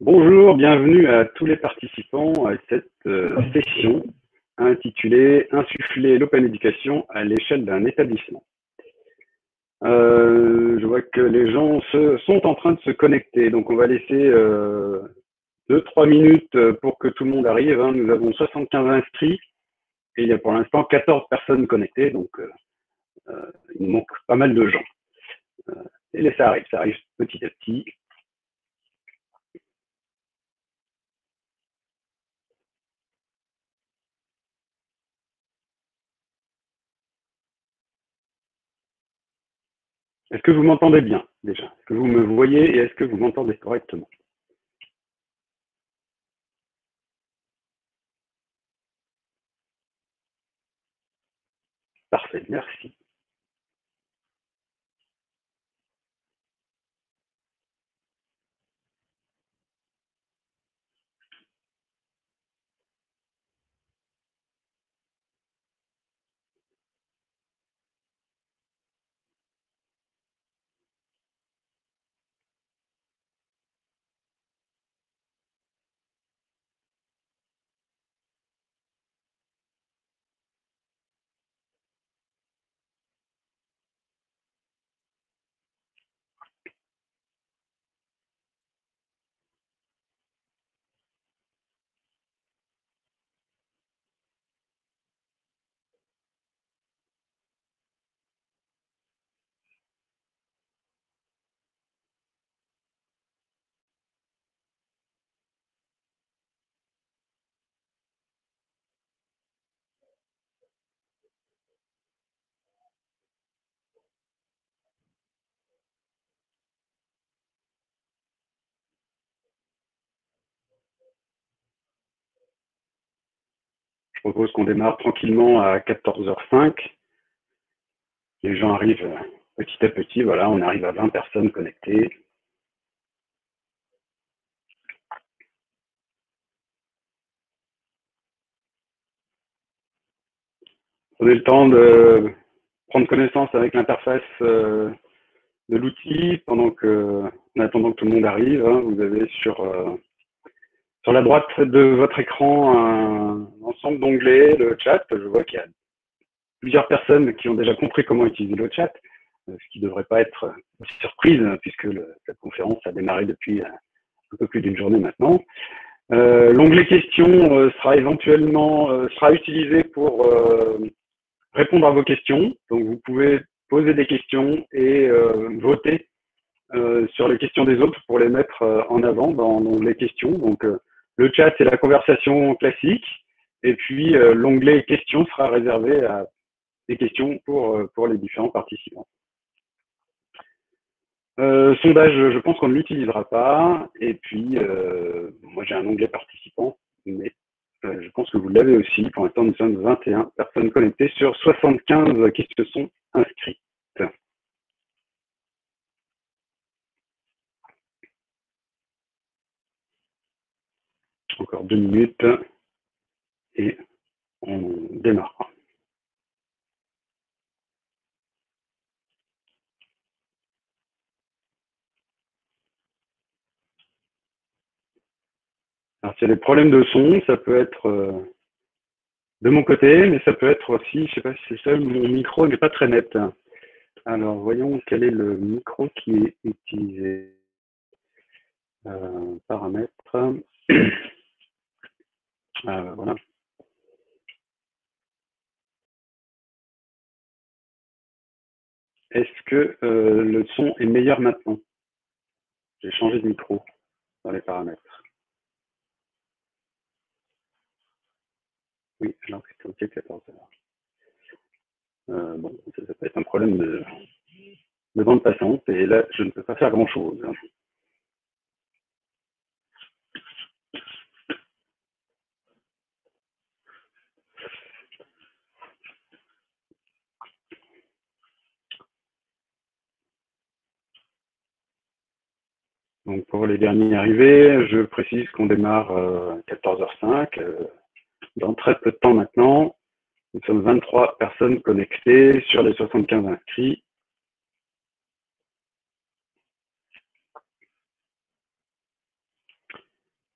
Bonjour, bienvenue à tous les participants à cette session intitulée Insuffler l'Open Education à l'échelle d'un établissement. Je vois que les gens sont en train de se connecter, donc on va laisser 2-3 minutes pour que tout le monde arrive. Nous avons 75 inscrits et il y a pour l'instant 14 personnes connectées, donc il nous manque pas mal de gens. Et ça arrive petit à petit. Est-ce que vous m'entendez bien déjà? Est-ce que vous me voyez et est-ce que vous m'entendez correctement? Parfait, merci. Je propose qu'on démarre tranquillement à 14h05. Les gens arrivent petit à petit. Voilà, on arrive à 20 personnes connectées. Prenez le temps de prendre connaissance avec l'interface de l'outil en attendant que tout le monde arrive. Vous avez sur la droite de votre écran un ensemble d'onglets, le chat. Je vois qu'il y a plusieurs personnes qui ont déjà compris comment utiliser le chat, ce qui ne devrait pas être une surprise puisque cette conférence a démarré depuis un peu plus d'une journée maintenant. L'onglet questions sera utilisé pour répondre à vos questions. Donc vous pouvez poser des questions et voter sur les questions des autres pour les mettre en avant dans l'onglet questions. Donc le chat, c'est la conversation classique. Et puis l'onglet questions sera réservé à des questions pour les différents participants. Sondage, je pense qu'on ne l'utilisera pas. Et puis, moi j'ai un onglet participants, mais je pense que vous l'avez aussi. Pour l'instant, nous sommes 21 personnes connectées sur 75 qui se sont inscrites. Encore 2 minutes et on démarre. Alors, s'il y a des problèmes de son, ça peut être de mon côté, mais ça peut être aussi, je ne sais pas si c'est ça, mon micro n'est pas très net. Alors, voyons quel est le micro qui est utilisé. Paramètres. Voilà. Est-ce que le son est meilleur maintenant? J'ai changé de micro dans les paramètres. Oui, alors c'était OK 14h. Bon, ça peut être un problème de bande passante et là, je ne peux pas faire grand-chose. Donc pour les derniers arrivés, je précise qu'on démarre à 14h05. Dans très peu de temps maintenant, nous sommes 23 personnes connectées sur les 75 inscrits.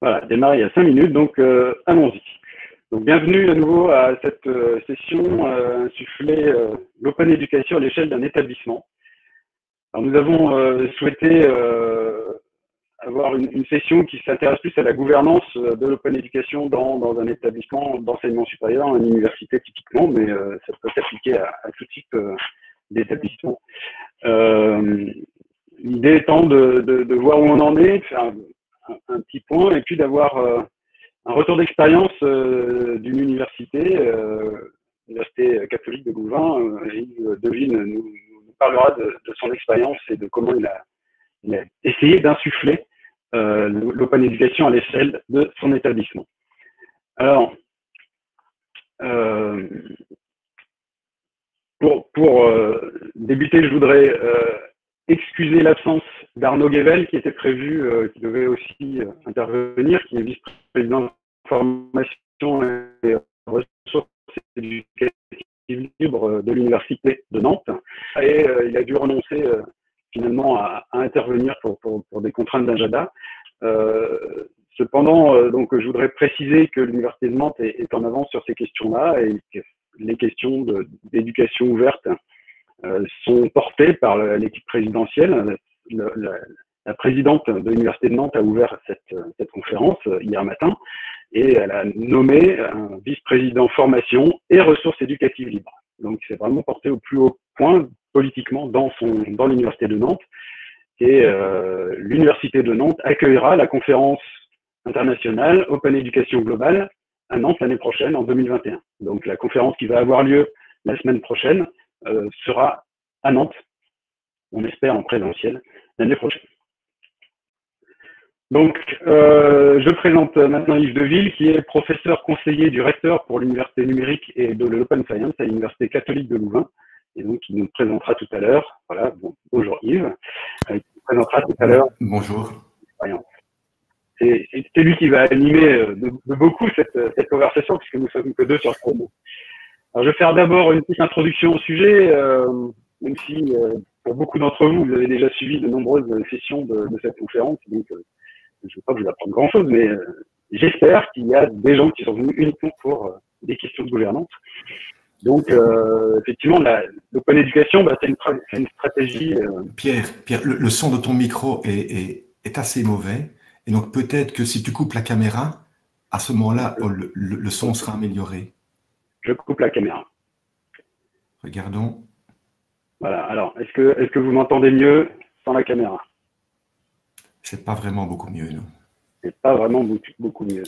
Voilà, démarrer il y a 5 minutes, donc allons-y. Donc bienvenue à nouveau à cette session insufflée l'open éducation à l'échelle d'un établissement. Alors nous avons souhaité avoir une session qui s'intéresse plus à la gouvernance de l'open éducation dans un établissement d'enseignement supérieur, une université typiquement, mais ça peut s'appliquer à tout type d'établissement. L'idée étant de voir où on en est, de faire un petit point et puis d'avoir un retour d'expérience d'une université, l'Université catholique de Louvain. Yves Devine nous parlera de son expérience et de comment il a essayé d'insuffler l'open éducation à l'échelle de son établissement. Alors, pour débuter, je voudrais excuser l'absence d'Arnaud Guével, qui était prévu, qui devait aussi intervenir, qui est vice-président de formation et ressources éducatives libres de l'Université de Nantes. Et il a dû renoncer finalement à intervenir pour des contraintes d'agenda. Cependant, donc, je voudrais préciser que l'Université de Nantes est en avance sur ces questions-là et que les questions d'éducation ouverte sont portées par l'équipe présidentielle. La présidente de l'Université de Nantes a ouvert cette conférence hier matin et elle a nommé un vice-président formation et ressources éducatives libres. Donc, c'est vraiment porté au plus haut point politiquement dans l'Université de Nantes. Et l'Université de Nantes accueillera la conférence internationale Open Éducation Globale à Nantes l'année prochaine, en 2021. Donc, la conférence qui va avoir lieu la semaine prochaine sera à Nantes, on espère en présentiel, l'année prochaine. Donc, je présente maintenant Yves Deville, qui est professeur conseiller du recteur pour l'Université numérique et de l'Open Science à l'Université catholique de Louvain, et donc il nous présentera tout à l'heure. Voilà, bonjour Yves. Il nous présentera tout à l'heure. Bonjour. C'est lui qui va animer de beaucoup cette conversation, puisque nous ne sommes que deux sur le promo. Alors, je vais faire d'abord une petite introduction au sujet, même si pour beaucoup d'entre vous, vous avez déjà suivi de nombreuses sessions de cette conférence, donc je ne vais pas vous apprendre grand-chose, mais j'espère qu'il y a des gens qui sont venus uniquement pour des questions de gouvernance. Donc, effectivement, l'open éducation, c'est une stratégie… Pierre, le son de ton micro est assez mauvais, et donc peut-être que si tu coupes la caméra, à ce moment-là, le son sera amélioré. Je coupe la caméra. Regardons. Voilà. Alors, est-ce que vous m'entendez mieux sans la caméra? C'est pas vraiment beaucoup mieux, non? C'est pas vraiment beaucoup mieux.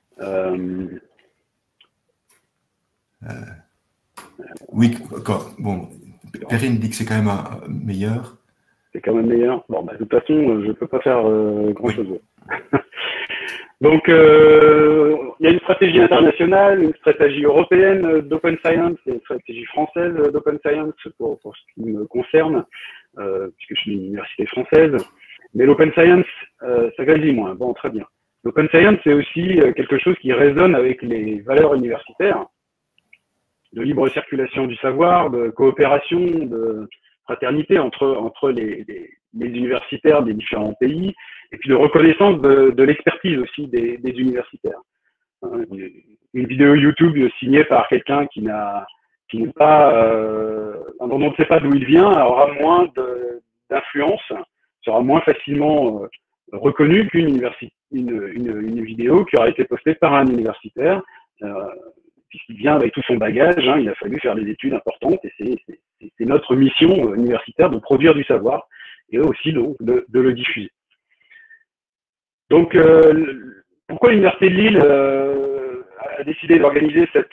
Oui, bon, Perrine dit que c'est quand même meilleur. C'est quand même meilleur. Bon, de toute façon, je ne peux pas faire grand-chose. Oui. Donc, il y a une stratégie internationale, une stratégie européenne d'Open Science et une stratégie française d'Open Science pour ce qui me concerne, puisque je suis une université française. Mais l'Open Science, ça grésille moins. Bon, très bien. L'Open Science, c'est aussi quelque chose qui résonne avec les valeurs universitaires, de libre circulation du savoir, de coopération, de fraternité entre les universitaires des différents pays, et puis de reconnaissance de l'expertise aussi des universitaires. Une vidéo YouTube signée par quelqu'un dont on ne sait pas d'où il vient aura moins d'influence, sera moins facilement reconnue qu'une vidéo qui aura été postée par un universitaire, puisqu'il vient avec tout son bagage. Il a fallu faire des études importantes, et c'est notre mission universitaire de produire du savoir et aussi donc de le diffuser. Donc, pourquoi l'Université de Lille a décidé d'organiser cette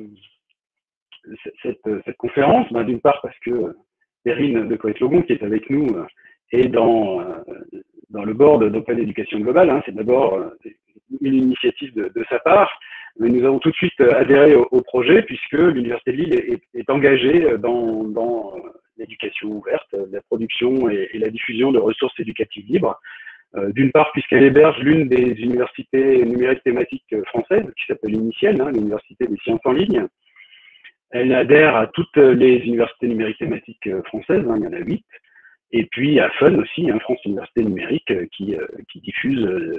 conférence? D'une part parce que Perrine de Coët-Logon, qui est avec nous, est dans le board d'Open Éducation Globale. C'est d'abord une initiative de sa part, mais nous avons tout de suite adhéré au projet, puisque l'Université de Lille est engagée dans l'éducation ouverte, la production et la diffusion de ressources éducatives libres. D'une part, puisqu'elle héberge l'une des universités numériques thématiques françaises, qui s'appelle Initiel, l'Université des sciences en ligne. Elle adhère à toutes les universités numériques thématiques françaises, il y en a 8. Et puis à FUN aussi, France Université Numérique, qui diffuse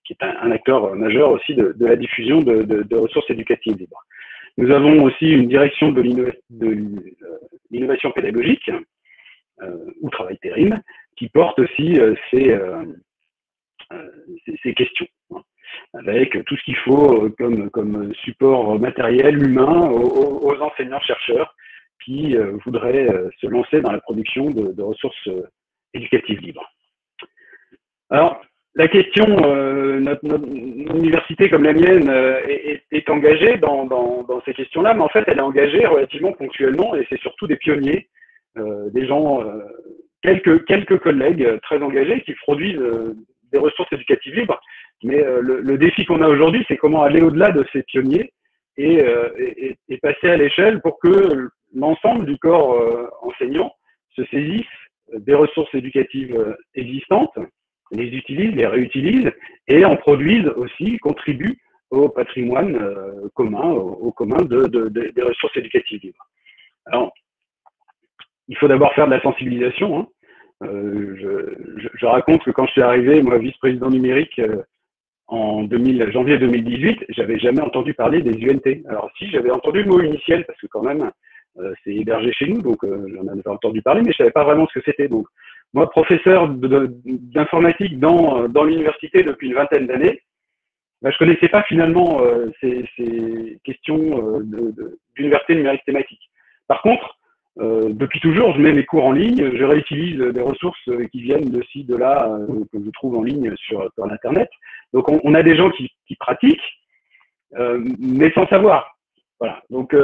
est un acteur majeur aussi de la diffusion de ressources éducatives libres. Nous avons aussi une direction de l'innovation pédagogique, ou travail Térim, qui porte aussi ces questions, hein, avec tout ce qu'il faut comme support matériel, humain, aux enseignants-chercheurs qui voudraient se lancer dans la production de ressources éducatives libres. Alors, la question, notre université comme la mienne est engagée dans ces questions-là, mais en fait, elle est engagée relativement ponctuellement, et c'est surtout des pionniers, des gens, quelques collègues très engagés qui produisent des ressources éducatives libres. Mais le défi qu'on a aujourd'hui, c'est comment aller au-delà de ces pionniers et passer à l'échelle pour que l'ensemble du corps enseignant se saisisse des ressources éducatives existantes, les utilisent, les réutilisent et en produisent aussi, contribuent au patrimoine commun, au commun des ressources éducatives libres. Alors, il faut d'abord faire de la sensibilisation, hein. Je raconte que quand je suis arrivé, moi, vice-président numérique, en janvier 2018, j'avais jamais entendu parler des UNT. Alors si, j'avais entendu le mot initial, parce que quand même, c'est hébergé chez nous, donc j'en avais entendu parler, mais je savais pas vraiment ce que c'était. Donc, moi, professeur d'informatique dans l'université depuis une vingtaine d'années, ben, je connaissais pas finalement ces questions d'université numérique thématique. Par contre, depuis toujours, je mets mes cours en ligne, je réutilise des ressources qui viennent de ci, de là, que je trouve en ligne sur l'Internet. Donc, on a des gens qui pratiquent, mais sans savoir. Voilà. Donc,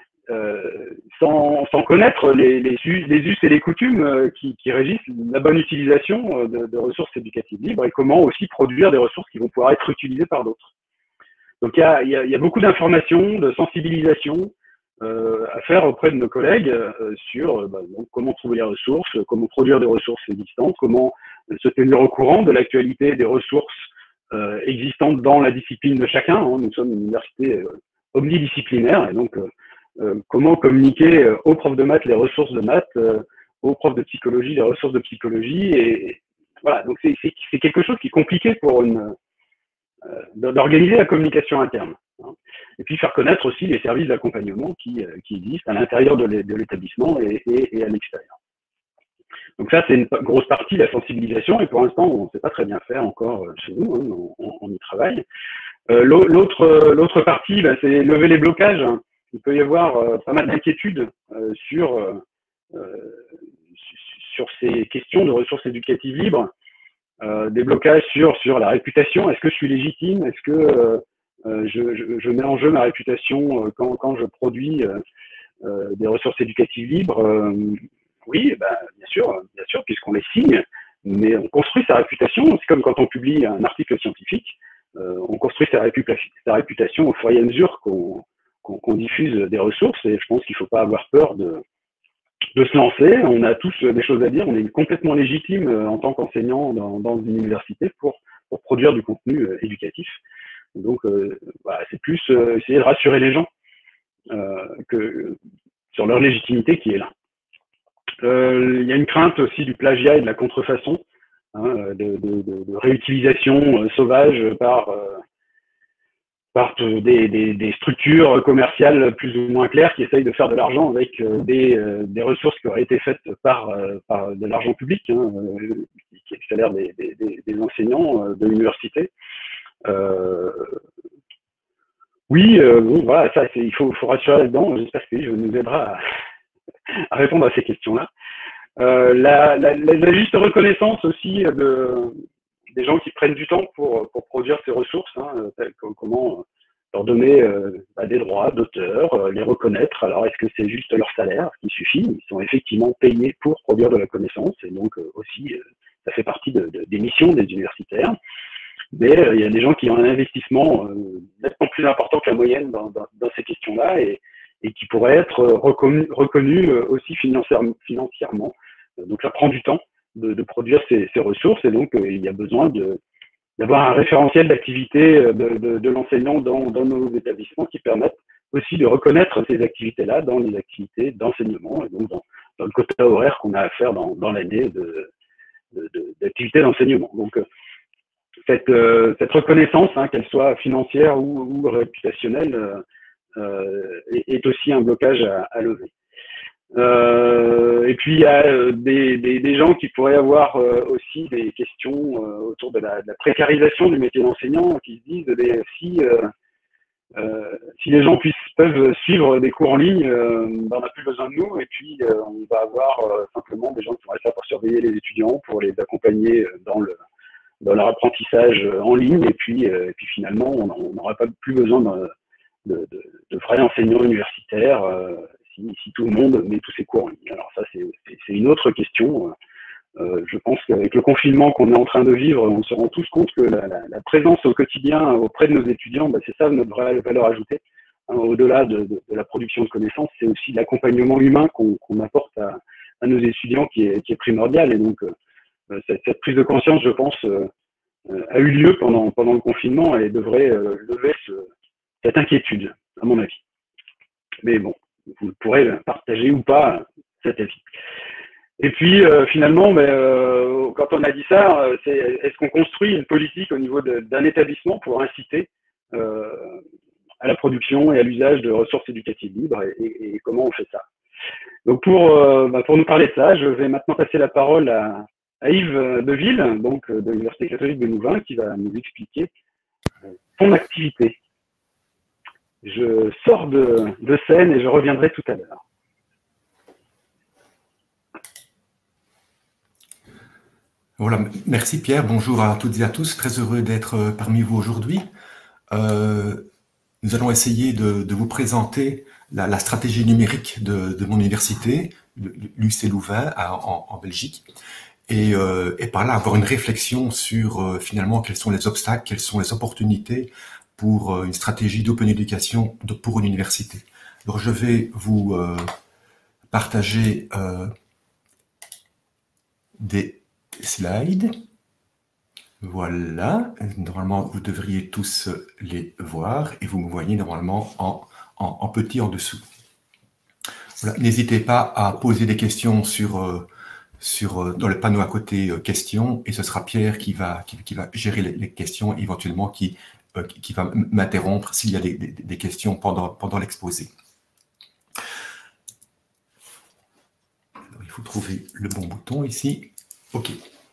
sans connaître les us et les coutumes qui régissent la bonne utilisation de ressources éducatives libres et comment aussi produire des ressources qui vont pouvoir être utilisées par d'autres. Donc, il y a beaucoup d'informations, de sensibilisation à faire auprès de nos collègues sur donc, comment trouver les ressources, comment produire des ressources existantes, comment se tenir au courant de l'actualité des ressources existantes dans la discipline de chacun. Hein. Nous sommes une université omnidisciplinaire et donc comment communiquer aux profs de maths les ressources de maths, aux profs de psychologie les ressources de psychologie. Et voilà, donc c'est quelque chose qui est compliqué pour d'organiser la communication interne. Hein. Et puis faire connaître aussi les services d'accompagnement qui existent à l'intérieur de l'établissement et à l'extérieur. Donc ça, c'est une grosse partie de la sensibilisation, et pour l'instant, on ne sait pas très bien faire encore chez nous, hein, on y travaille. L'autre partie, c'est lever les blocages. Il peut y avoir pas mal d'inquiétudes sur ces questions de ressources éducatives libres, des blocages sur la réputation. Est-ce que je suis légitime? Est-ce que je mets en jeu ma réputation quand je produis des ressources éducatives libres? Oui, bien sûr, puisqu'on les signe, mais on construit sa réputation. C'est comme quand on publie un article scientifique, on construit sa réputation au fur et à mesure qu'on diffuse des ressources, et je pense qu'il ne faut pas avoir peur de se lancer. On a tous des choses à dire, on est complètement légitime en tant qu'enseignant dans une université pour produire du contenu éducatif. Donc, c'est plus essayer de rassurer les gens sur leur légitimité qui est là. Il y a une crainte aussi du plagiat et de la contrefaçon, hein, de réutilisation sauvage par des structures commerciales plus ou moins claires qui essayent de faire de l'argent avec des ressources qui auraient été faites par de l'argent public, hein, qui est le salaire des enseignants de l'université. Oui, bon, voilà, ça, il faut rassurer là-dedans. J'espère que je nous aidera à répondre à ces questions-là. La juste reconnaissance aussi des gens qui prennent du temps pour produire ces ressources, hein, comment leur donner des droits d'auteur, les reconnaître. Alors, est-ce que c'est juste leur salaire qui suffit? Ils sont effectivement payés pour produire de la connaissance, et donc aussi, ça fait partie des missions des universitaires. Mais il y a des gens qui ont un investissement nettement plus important que la moyenne dans ces questions-là et qui pourraient être reconnus aussi financièrement. Donc ça prend du temps de produire ces ressources, et donc il y a besoin d'avoir un référentiel d'activité de l'enseignant dans nos établissements qui permettent aussi de reconnaître ces activités-là dans les activités d'enseignement et donc dans le quota horaire qu'on a à faire dans l'année d'activités d'enseignement. Donc cette reconnaissance, hein, qu'elle soit financière ou réputationnelle, est aussi un blocage à lever. Et puis il y a des gens qui pourraient avoir aussi des questions autour de la précarisation du métier d'enseignant, qui se disent si les gens peuvent suivre des cours en ligne, ben, on n'a plus besoin de nous, et puis on va avoir simplement des gens qui vont être là pour surveiller les étudiants, pour les accompagner dans leur apprentissage en ligne, et puis finalement on n'aura pas plus besoin de vrais enseignants universitaires si tout le monde met tous ses cours en ligne. Alors ça c'est une autre question. Je pense qu'avec le confinement qu'on est en train de vivre, on se rend tous compte que la présence au quotidien auprès de nos étudiants, c'est ça notre vraie valeur ajoutée. Hein, au-delà de la production de connaissances, c'est aussi l'accompagnement humain qu'on apporte à nos étudiants qui est primordial. Et donc, cette prise de conscience, je pense, a eu lieu pendant le confinement et devrait lever cette inquiétude, à mon avis. Mais bon, vous pourrez partager ou pas cet avis. Et puis finalement, quand on a dit ça, est-ce qu'on construit une politique au niveau d'un établissement pour inciter à la production et à l'usage de ressources éducatives libres et comment on fait ça? Donc pour nous parler de ça, je vais maintenant passer la parole à Yves Deville, donc de l'Université catholique de Louvain, qui va nous expliquer son activité. Je sors de scène et je reviendrai tout à l'heure. Voilà, merci Pierre, bonjour à toutes et à tous, très heureux d'être parmi vous aujourd'hui. Nous allons essayer de vous présenter la stratégie numérique de mon université, l'UC Louvain en Belgique, et par là avoir une réflexion sur finalement quels sont les obstacles, quelles sont les opportunités pour une stratégie d'open education pour une université. Alors je vais vous partager des slides. Voilà, normalement vous devriez tous les voir et vous me voyez normalement en petit en dessous. Voilà. N'hésitez pas à poser des questions dans le panneau à côté questions, et ce sera Pierre qui va gérer les questions, éventuellement qui va m'interrompre s'il y a des questions pendant l'exposé. Il faut trouver le bon bouton ici. OK.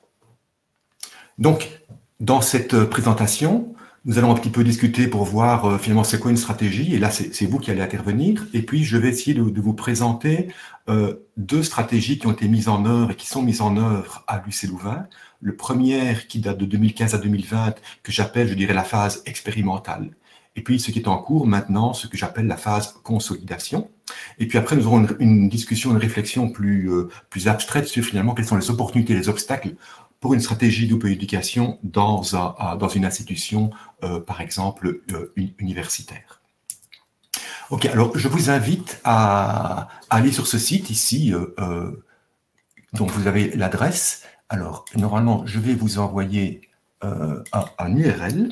Donc, dans cette présentation, nous allons un petit peu discuter pour voir finalement c'est quoi une stratégie. Et là, c'est vous qui allez intervenir. Et puis, je vais essayer de vous présenter deux stratégies qui ont été mises en œuvre et qui sont mises en œuvre à l'UC Louvain. Le premier qui date de 2015 à 2020, que j'appelle, je dirais, la phase expérimentale. Et puis, ce qui est en cours maintenant, ce que j'appelle la phase consolidation. Et puis après, nous aurons une discussion, une réflexion plus abstraite sur finalement quelles sont les opportunités et les obstacles pour une stratégie d'open education dans une institution, par exemple, universitaire. Ok, alors je vous invite à aller sur ce site ici, dont vous avez l'adresse. Alors, normalement, je vais vous envoyer un URL.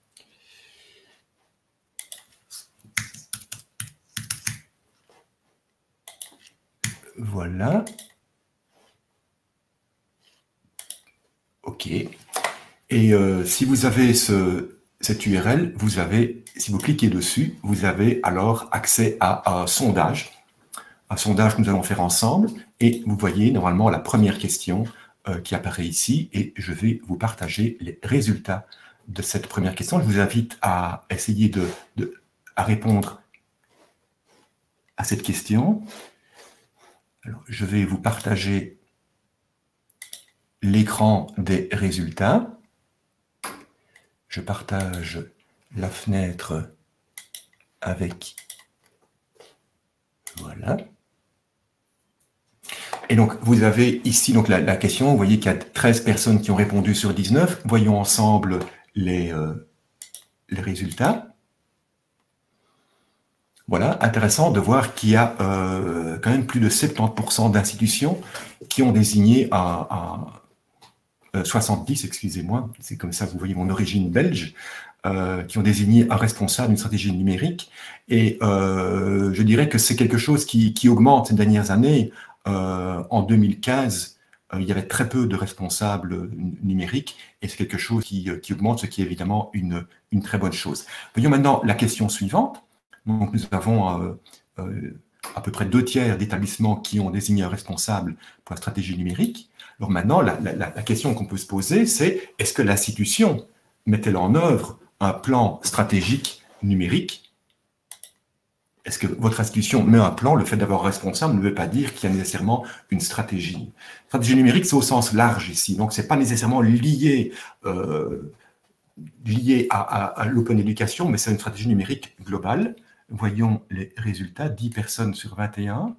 Voilà. OK. Et si vous avez cette URL, si vous cliquez dessus, vous avez alors accès à un sondage que nous allons faire ensemble. Et vous voyez normalement la première question qui apparaît ici, et je vais vous partager les résultats de cette première question. Je vous invite à essayer à répondre à cette question. Alors, je vais vous partager l'écran des résultats. Je partage la fenêtre avec... Voilà. Et donc, vous avez ici donc la question. Vous voyez qu'il y a 13 personnes qui ont répondu sur 19. Voyons ensemble les résultats. Voilà, intéressant de voir qu'il y a quand même plus de 70% d'institutions qui ont désigné 70, excusez-moi, c'est comme ça, vous voyez mon origine belge, qui ont désigné un responsable d'une stratégie numérique. Et je dirais que c'est quelque chose qui augmente ces dernières années. En 2015, il y avait très peu de responsables numériques et c'est quelque chose qui augmente, ce qui est évidemment une très bonne chose. Voyons maintenant la question suivante. Donc, nous avons à peu près 2/3 d'établissements qui ont désigné un responsable pour la stratégie numérique. Alors maintenant, la question qu'on peut se poser, c'est est-ce que l'institution met-elle en œuvre un plan stratégique numérique? Est-ce que votre institution met un plan? Le fait d'avoir un responsable ne veut pas dire qu'il y a nécessairement une stratégie. Stratégie numérique, c'est au sens large ici, donc ce n'est pas nécessairement lié à l'open éducation, mais c'est une stratégie numérique globale. Voyons les résultats, 10 personnes sur 21.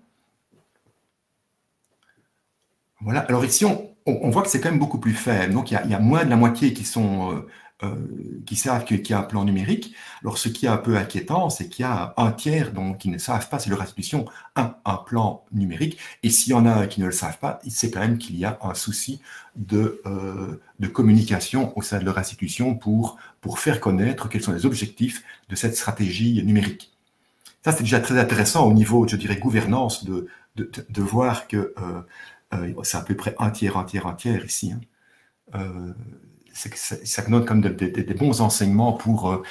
Voilà, alors ici, on voit que c'est quand même beaucoup plus faible. Donc, il y a moins de la moitié qui savent qu'il y a un plan numérique. Alors, ce qui est un peu inquiétant, c'est qu'il y a 1/3 qui ne savent pas, c'est leur institution, un plan numérique. Et s'il y en a qui ne le savent pas, c'est quand même qu'il y a un souci de communication au sein de leur institution pour faire connaître quels sont les objectifs de cette stratégie numérique. Ça, c'est déjà très intéressant au niveau, je dirais, gouvernance, de voir que c'est à peu près 1/3 ici. Ça donne comme des bons enseignements pour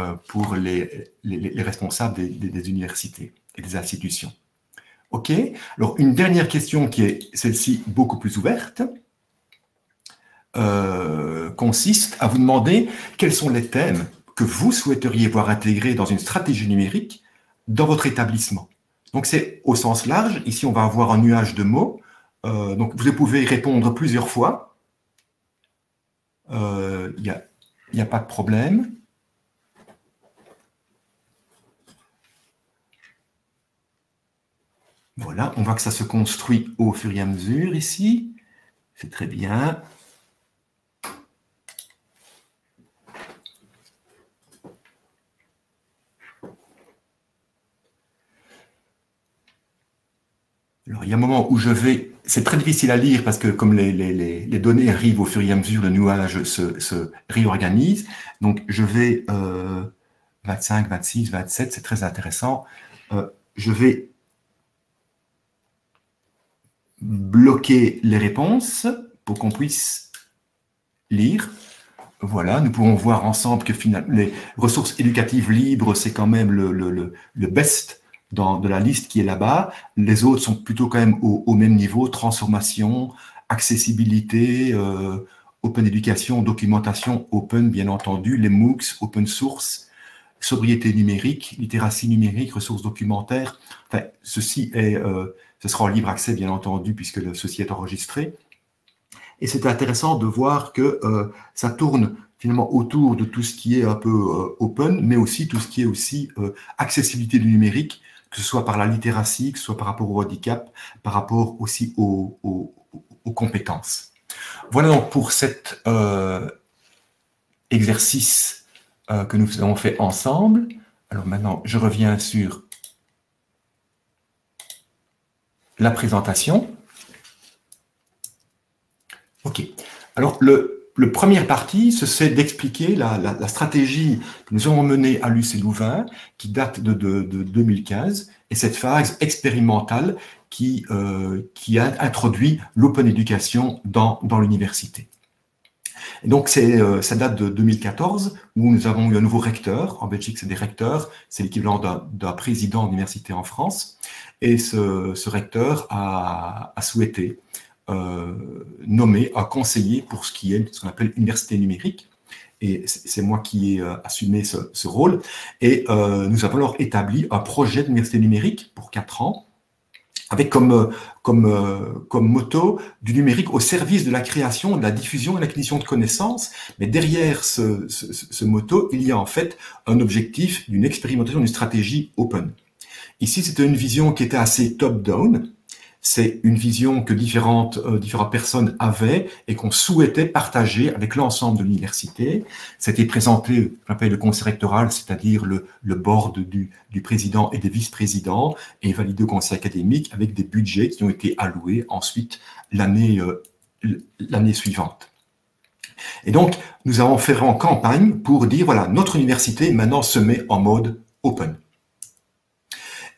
les responsables des universités et des institutions. OK. Alors, une dernière question qui est celle-ci beaucoup plus ouverte consiste à vous demander quels sont les thèmes que vous souhaiteriez voir intégrés dans une stratégie numérique dans votre établissement. Donc, c'est au sens large. Ici, on va avoir un nuage de mots. Donc, vous pouvez répondre plusieurs fois. Il n'y a pas de problème. Voilà, on voit que ça se construit au fur et à mesure ici. C'est très bien. Alors, il y a un moment où c'est très difficile à lire parce que comme les données arrivent au fur et à mesure, le nuage se réorganise. Donc, je vais 25, 26, 27, c'est très intéressant. Je vais bloquer les réponses pour qu'on puisse lire. Voilà, nous pouvons voir ensemble que finalement, les ressources éducatives libres, c'est quand même le best de la liste qui est là-bas. Les autres sont plutôt quand même au même niveau, transformation, accessibilité, open éducation, documentation, open, bien entendu, les MOOCs, open source, sobriété numérique, littératie numérique, ressources documentaires. Enfin, ce sera en libre accès, bien entendu, puisque ceci est enregistré. Et c'est intéressant de voir que ça tourne finalement autour de tout ce qui est un peu open, mais aussi tout ce qui est aussi accessibilité du numérique, que ce soit par la littératie, que ce soit par rapport au handicap, par rapport aussi aux compétences. Voilà donc pour cet exercice que nous avons fait ensemble. Alors maintenant, je reviens sur la présentation. OK. Alors, le première partie, c'est d'expliquer la stratégie que nous avons menée à l'UC Louvain, qui date de 2015, et cette phase expérimentale qui a introduit l'open education dans l'université. Et donc, ça date de 2014, où nous avons eu un nouveau recteur. En Belgique, c'est des recteurs, c'est l'équivalent d'un président d'université en France. Et ce recteur a souhaité nommer un conseiller pour ce qu'on appelle université numérique. Et c'est moi qui ai assumé ce rôle. Et nous avons alors établi un projet d'université numérique pour 4 ans, avec comme motto du numérique au service de la création, de la diffusion et de l'acquisition de connaissances. Mais derrière ce motto, il y a en fait un objectif d'une expérimentation, d'une stratégie open. Ici, c'était une vision qui était assez top-down. C'est une vision que différentes personnes avaient et qu'on souhaitait partager avec l'ensemble de l'université. C'était présenté, j'appelle le conseil rectoral, c'est-à-dire le board du président et des vice-présidents, et validé au conseil académique avec des budgets qui ont été alloués ensuite l'année suivante. Et donc, nous avons fait en campagne pour dire, voilà, notre université maintenant se met en mode open.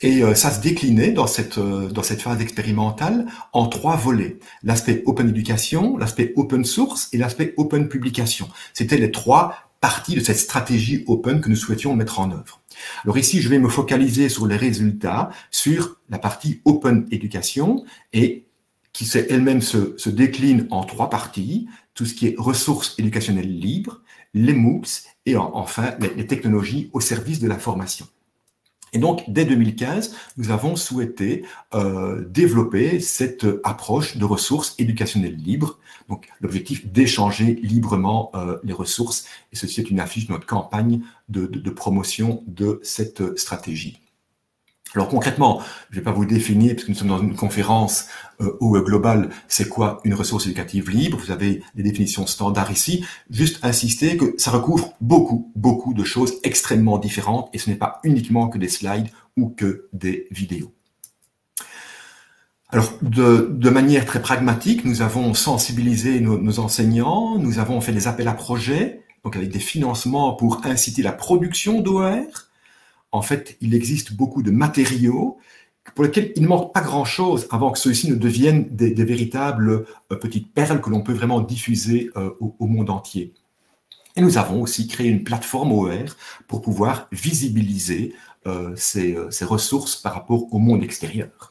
Et ça se déclinait dans cette phase expérimentale en 3 volets. L'aspect open éducation, l'aspect open source et l'aspect open publication. C'était les 3 parties de cette stratégie open que nous souhaitions mettre en œuvre. Alors ici, je vais me focaliser sur les résultats, sur la partie open éducation et qui elle-même se décline en 3 parties, tout ce qui est ressources éducationnelles libres, les MOOCs et enfin les technologies au service de la formation. Et donc, dès 2015, nous avons souhaité développer cette approche de ressources éducationnelles libres. Donc, l'objectif d'échanger librement les ressources. Et ceci est une affiche de notre campagne de promotion de cette stratégie. Alors concrètement, je ne vais pas vous définir, parce que nous sommes dans une conférence au global, c'est quoi une ressource éducative libre. Vous avez les définitions standards ici. Juste insister que ça recouvre beaucoup de choses extrêmement différentes et ce n'est pas uniquement que des slides ou que des vidéos. Alors, de manière très pragmatique, nous avons sensibilisé nos enseignants, nous avons fait des appels à projets, donc avec des financements pour inciter la production d'OER. En fait, il existe beaucoup de matériaux pour lesquels il ne manque pas grand-chose avant que ceux-ci ne deviennent des véritables petites perles que l'on peut vraiment diffuser au monde entier. Et nous avons aussi créé une plateforme OER pour pouvoir visibiliser ces ressources par rapport au monde extérieur.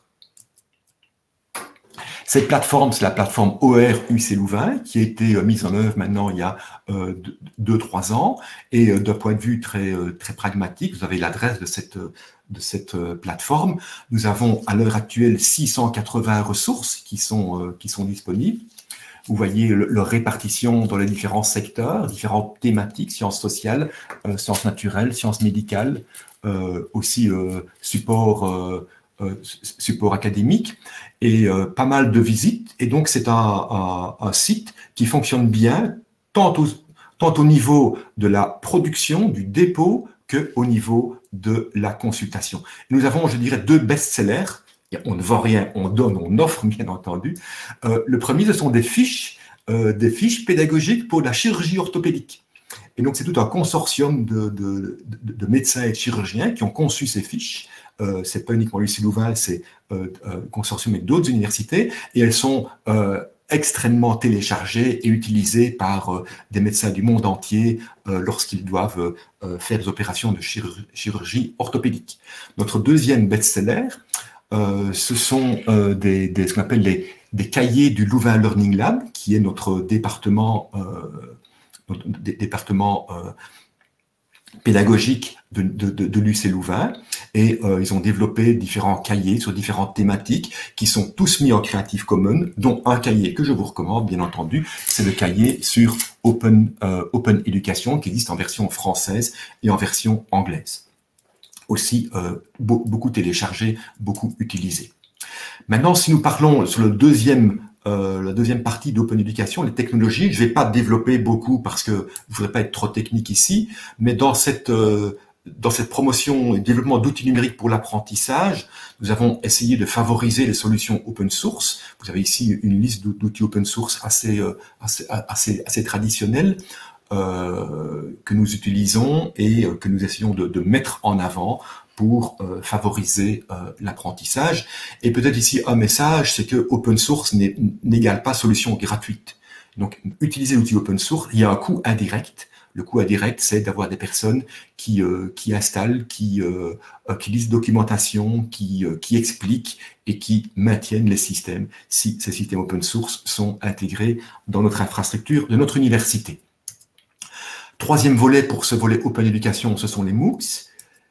Cette plateforme, c'est la plateforme OER UC Louvain qui a été mise en œuvre maintenant il y a 2-3 ans. Et d'un point de vue très pragmatique, vous avez l'adresse de cette plateforme. Nous avons à l'heure actuelle 680 ressources qui sont disponibles. Vous voyez leur répartition dans les différents secteurs, différentes thématiques, sciences sociales, sciences naturelles, sciences médicales, aussi support académique et pas mal de visites. Et donc, c'est un site qui fonctionne bien tant au niveau de la production, du dépôt, qu'au niveau de la consultation. Nous avons, je dirais, 2 best-sellers. On ne vend rien, on donne, on offre, bien entendu. Le premier, ce sont des fiches pédagogiques pour la chirurgie orthopédique. Et donc, c'est tout un consortium de médecins et de chirurgiens qui ont conçu ces fiches. C'est pas uniquement l'UC Louvain, c'est un consortium avec d'autres universités, et elles sont extrêmement téléchargées et utilisées par des médecins du monde entier lorsqu'ils doivent faire des opérations de chirurgie orthopédique. Notre deuxième best-seller, ce sont ce qu'on appelle des cahiers du Louvain Learning Lab, qui est notre département pédagogique de l'UC Louvain, et ils ont développé différents cahiers sur différentes thématiques qui sont tous mis en Creative Commons, dont un cahier que je vous recommande, bien entendu, c'est le cahier sur Open Education, qui existe en version française et en version anglaise. Aussi beaucoup téléchargé, beaucoup utilisé. Maintenant, si nous parlons sur la deuxième partie d'Open Education, les technologies, je ne vais pas développer beaucoup parce que je ne voudrais pas être trop technique ici, mais dans cette promotion et développement d'outils numériques pour l'apprentissage, nous avons essayé de favoriser les solutions open source. Vous avez ici une liste d'outils open source assez traditionnels que nous utilisons et que nous essayons de mettre en avant pour favoriser l'apprentissage. Et peut-être ici un message, c'est que open source n'égale pas solution gratuite. Donc, utiliser l'outil open source, il y a un coût indirect. Le coût indirect, c'est d'avoir des personnes qui installent, qui lisent documentation, qui expliquent et qui maintiennent les systèmes si ces systèmes open source sont intégrés dans notre infrastructure de notre université. Troisième volet pour ce volet Open Education, ce sont les MOOCs.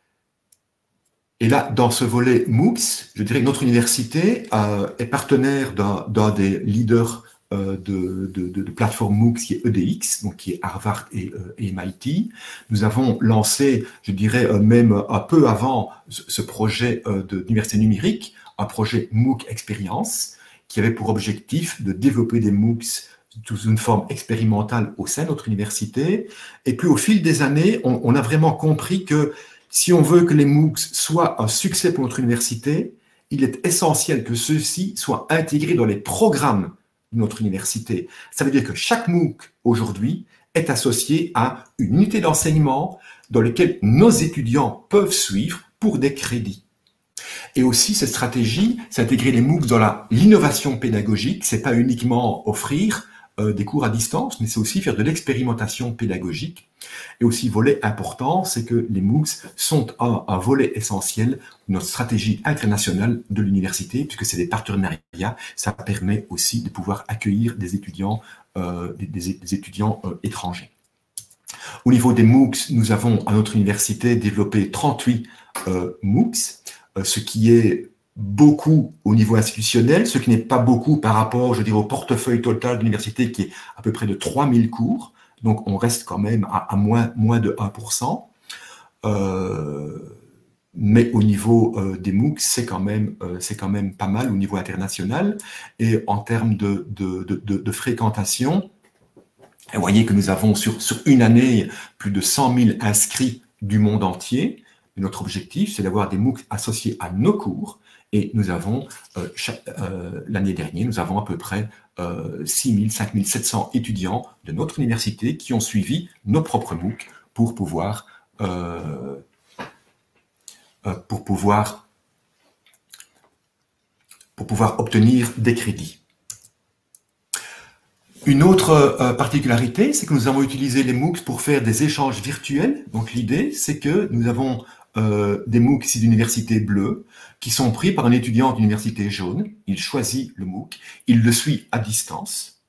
Et là, dans ce volet MOOCs, je dirais que notre université est partenaire d'un des leaders de plateforme MOOCs qui est EDX, donc qui est Harvard et MIT. Nous avons lancé, je dirais même un peu avant ce projet d'université numérique, un projet MOOC Expérience, qui avait pour objectif de développer des MOOCs sous une forme expérimentale au sein de notre université. Et puis au fil des années, on a vraiment compris que si on veut que les MOOCs soient un succès pour notre université, il est essentiel que ceux-ci soient intégrés dans les programmes de notre université. Ça veut dire que chaque MOOC, aujourd'hui, est associé à une unité d'enseignement dans laquelle nos étudiants peuvent suivre pour des crédits. Et aussi, cette stratégie, c'est intégrer les MOOC dans l'innovation pédagogique. C'est pas uniquement offrir des cours à distance, mais c'est aussi faire de l'expérimentation pédagogique. Et aussi, volet important, c'est que les MOOC sont un volet essentiel de notre stratégie internationale de l'université, puisque c'est des partenariats. Ça permet aussi de pouvoir accueillir des étudiants, des étudiants étrangers. Au niveau des MOOC, nous avons à notre université développé 38 MOOC, ce qui est beaucoup au niveau institutionnel, ce qui n'est pas beaucoup par rapport, je dirais, au portefeuille total de l'université qui est à peu près de 3000 cours. Donc, on reste quand même à moins de 1%. Mais au niveau des MOOC, c'est quand même pas mal au niveau international. Et en termes de fréquentation, vous voyez que nous avons sur une année plus de 100 000 inscrits du monde entier. Notre objectif, c'est d'avoir des MOOC associés à nos cours. Et nous avons, l'année dernière, nous avons à peu près 6 000, 5 700 étudiants de notre université qui ont suivi nos propres MOOC pour pouvoir obtenir des crédits. Une autre particularité, c'est que nous avons utilisé les MOOC pour faire des échanges virtuels. Donc l'idée, c'est que nous avons des MOOC ici d'université bleue qui sont pris par un étudiant d'université jaune. Il choisit le MOOC, il le suit à distance,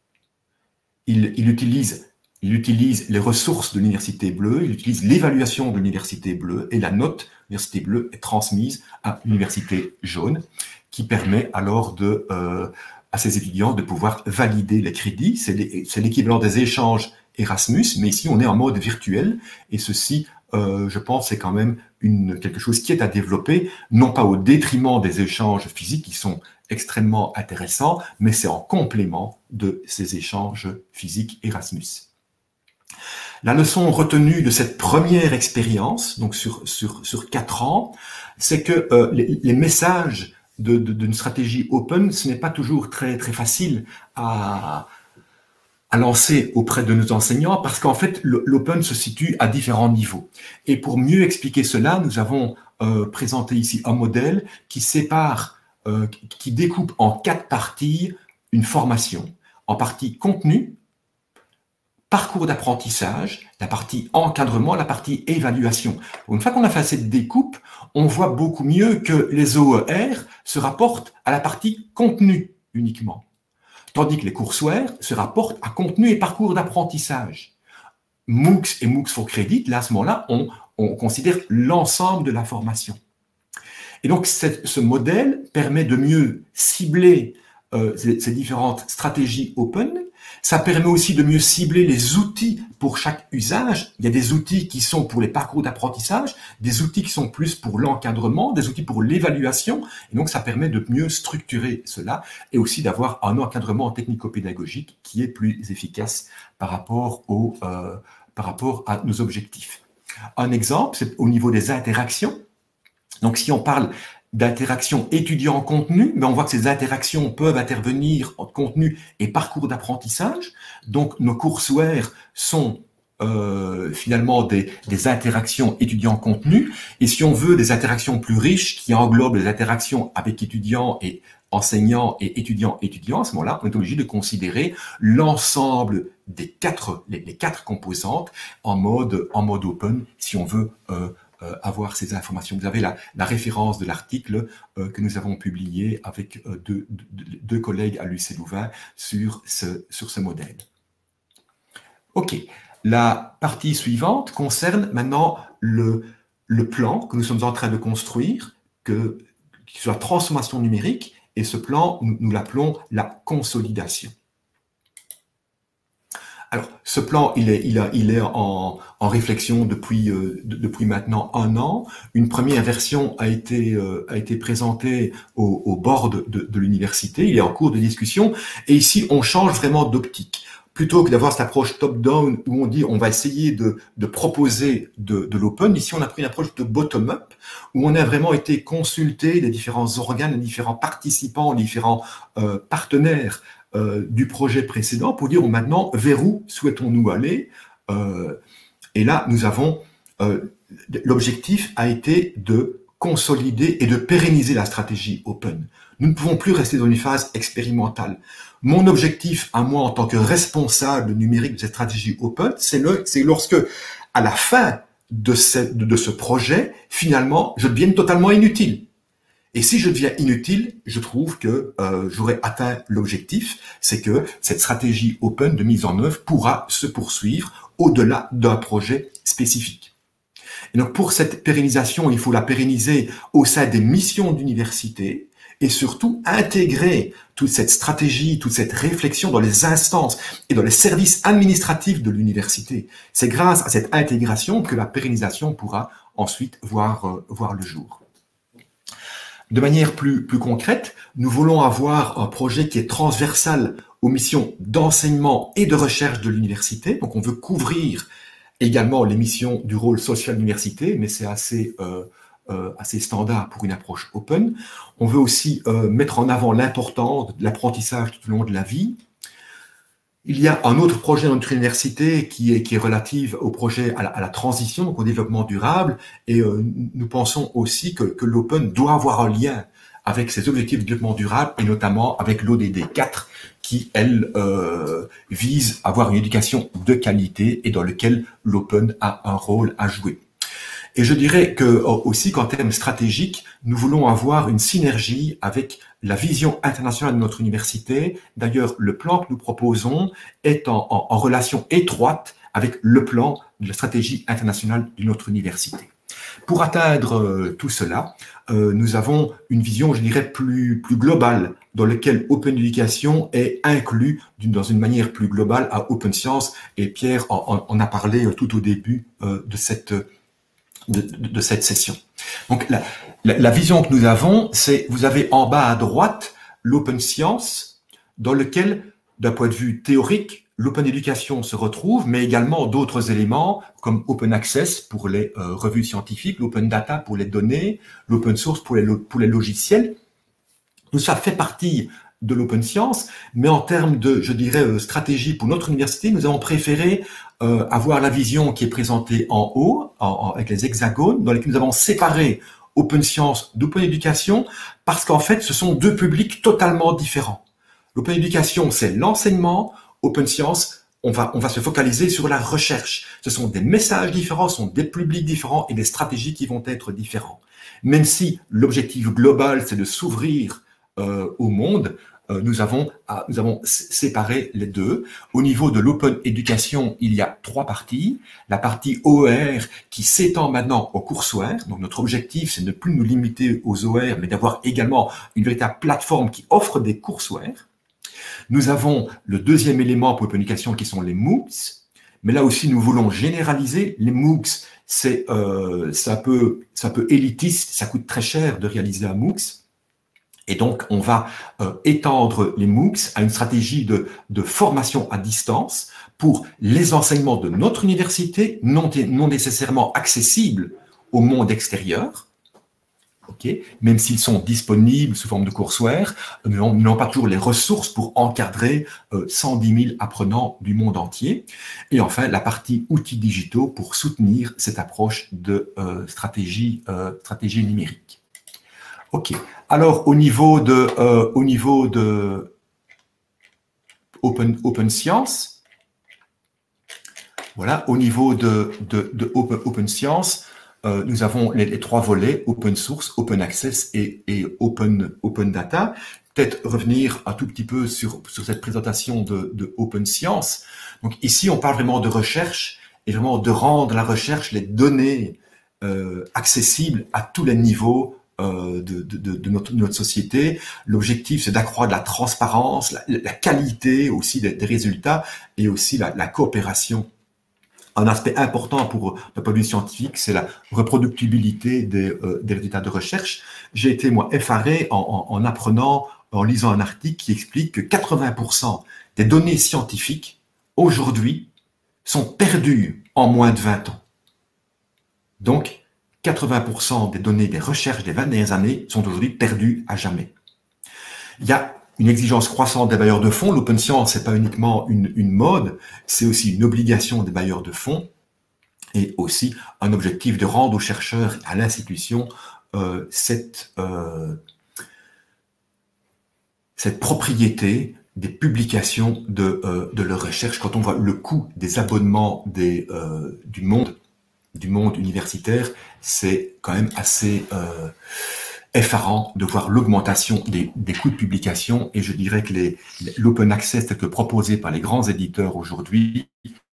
il utilise les ressources de l'université bleue, il utilise l'évaluation de l'université bleue et la note de l'université bleue est transmise à l'université jaune qui permet alors à ces étudiants de pouvoir valider les crédits. C'est l'équivalent des échanges Erasmus, mais ici on est en mode virtuel et ceci, je pense, c'est quand même quelque chose qui est à développer, non pas au détriment des échanges physiques qui sont extrêmement intéressants, mais c'est en complément de ces échanges physiques Erasmus. La leçon retenue de cette première expérience, donc sur 4 ans, c'est que les messages d'une stratégie open, ce n'est pas toujours très facile à lancer auprès de nos enseignants parce qu'en fait, l'open se situe à différents niveaux. Et pour mieux expliquer cela, nous avons présenté ici un modèle qui sépare, qui découpe en 4 parties une formation, en partie contenu, parcours d'apprentissage, la partie encadrement, la partie évaluation. Une fois qu'on a fait cette découpe, on voit beaucoup mieux que les OER se rapportent à la partie contenu uniquement. Tandis que les courseware se rapportent à contenu et parcours d'apprentissage. MOOCs et MOOCs for Credit, là, à ce moment-là, on considère l'ensemble de la formation. Et donc, ce modèle permet de mieux cibler ces différentes stratégies open. Ça permet aussi de mieux cibler les outils pour chaque usage. Il y a des outils qui sont pour les parcours d'apprentissage, des outils qui sont plus pour l'encadrement, des outils pour l'évaluation. Et donc, ça permet de mieux structurer cela et aussi d'avoir un encadrement technico-pédagogique qui est plus efficace par rapport à nos objectifs. Un exemple, c'est au niveau des interactions. Donc, si on parle d'interaction étudiant-contenu, mais on voit que ces interactions peuvent intervenir en contenu et parcours d'apprentissage. Donc, nos courseware sont finalement des interactions étudiant-contenu. Et si on veut des interactions plus riches qui englobent les interactions avec étudiants et enseignants et étudiants-étudiants, à ce moment-là, on est obligé de considérer l'ensemble des les 4 composantes en mode open si on veut avoir ces informations. Vous avez la référence de l'article que nous avons publié avec deux collègues à l'UC Louvain sur ce modèle. OK. La partie suivante concerne maintenant le plan que nous sommes en train de construire, sur la transformation numérique, et ce plan, nous l'appelons la consolidation. Alors, ce plan, il est en réflexion depuis maintenant 1 an. Une première version a été présentée au board de l'université. Il est en cours de discussion. Et ici, on change vraiment d'optique. Plutôt que d'avoir cette approche top-down où on dit on va essayer de proposer de l'open, ici on a pris une approche de bottom-up où on a vraiment été consulté les différents organes, les différents participants, les différents partenaires du projet précédent pour dire maintenant vers où souhaitons-nous aller. Et là, nous avons l'objectif a été de consolider et de pérenniser la stratégie Open. Nous ne pouvons plus rester dans une phase expérimentale. Mon objectif à moi en tant que responsable numérique de cette stratégie Open, c'est lorsque, à la fin de ce projet, finalement, je devienne totalement inutile. Et si je deviens inutile, je trouve que j'aurai atteint l'objectif, c'est que cette stratégie Open de mise en œuvre pourra se poursuivre au-delà d'un projet spécifique. Et donc pour cette pérennisation, il faut la pérenniser au sein des missions d'université et surtout intégrer toute cette stratégie, toute cette réflexion dans les instances et dans les services administratifs de l'université. C'est grâce à cette intégration que la pérennisation pourra ensuite voir le jour. De manière plus concrète, nous voulons avoir un projet qui est transversal aux missions d'enseignement et de recherche de l'université. Donc on veut couvrir également les missions du rôle social de l'université, mais c'est assez standard pour une approche open. On veut aussi mettre en avant l'importance de l'apprentissage tout au long de la vie. Il y a un autre projet dans notre université qui est relatif au projet à la transition, donc au développement durable, et nous pensons aussi que l'open doit avoir un lien avec ses objectifs de développement durable, et notamment avec l'ODD 4, qui, elle, vise à avoir une éducation de qualité et dans lequel l'open a un rôle à jouer. Et je dirais que aussi qu'en termes stratégiques, nous voulons avoir une synergie avec la vision internationale de notre université. D'ailleurs, le plan que nous proposons est en relation étroite avec le plan de la stratégie internationale de notre université. Pour atteindre tout cela, nous avons une vision, je dirais, plus globale, dans laquelle Open Education est inclus dans une manière plus globale à Open Science. Et Pierre en a parlé tout au début de cette session. Donc la vision que nous avons, c'est, vous avez en bas à droite l'Open Science, dans lequel, d'un point de vue théorique, l'Open Education se retrouve, mais également d'autres éléments comme Open Access pour les revues scientifiques, l'Open Data pour les données, l'Open Source pour les logiciels. Tout ça fait partie de l'Open Science, mais en termes de, je dirais, stratégie pour notre université, nous avons préféré avoir la vision qui est présentée en haut, avec les hexagones, dans lesquels nous avons séparé Open Science d'Open Education, parce qu'en fait, ce sont deux publics totalement différents. L'Open Education, c'est l'enseignement. Open Science, on va se focaliser sur la recherche. Ce sont des messages différents, ce sont des publics différents et des stratégies qui vont être différents. Même si l'objectif global, c'est de s'ouvrir au monde, nous avons séparé les deux. Au niveau de l'Open Education, il y a trois parties. La partie OER qui s'étend maintenant aux courseware. Donc notre objectif, c'est de ne plus nous limiter aux OER, mais d'avoir également une véritable plateforme qui offre des courseware. Nous avons le deuxième élément pour Open Education qui sont les MOOCs. Mais là aussi, nous voulons généraliser. Les MOOCs, c'est un peu élitiste, ça coûte très cher de réaliser un MOOCs. Et donc, on va étendre les MOOCs à une stratégie de formation à distance pour les enseignements de notre université, non nécessairement accessibles au monde extérieur, okay, même s'ils sont disponibles sous forme de courseware, nous n'avons pas toujours les ressources pour encadrer 110 000 apprenants du monde entier. Et enfin, la partie outils digitaux pour soutenir cette approche de stratégie numérique. Ok. Alors au niveau de Open Science, voilà, au niveau de Open Science, nous avons les trois volets, Open Source, Open Access et Open Data. Peut-être revenir un tout petit peu sur cette présentation de Open Science. Donc ici, on parle vraiment de recherche et vraiment de rendre la recherche, les données accessibles à tous les niveaux de notre société. L'objectif, c'est d'accroître la transparence, la qualité aussi des résultats et aussi la coopération. Un aspect important pour le point de vue scientifique, c'est la reproductibilité des résultats de recherche. J'ai été, moi, effaré en apprenant, en lisant un article qui explique que 80% des données scientifiques, aujourd'hui, sont perdues en moins de 20 ans. Donc, 80% des données des recherches des 20 dernières années sont aujourd'hui perdues à jamais. Il y a une exigence croissante des bailleurs de fonds. L'open science, c'est pas uniquement une mode, c'est aussi une obligation des bailleurs de fonds et aussi un objectif de rendre aux chercheurs et à l'institution cette propriété des publications de leurs recherches. Quand on voit le coût des abonnements du monde universitaire, c'est quand même assez effarant de voir l'augmentation des coûts de publication, et je dirais que l'open access tel que proposé par les grands éditeurs aujourd'hui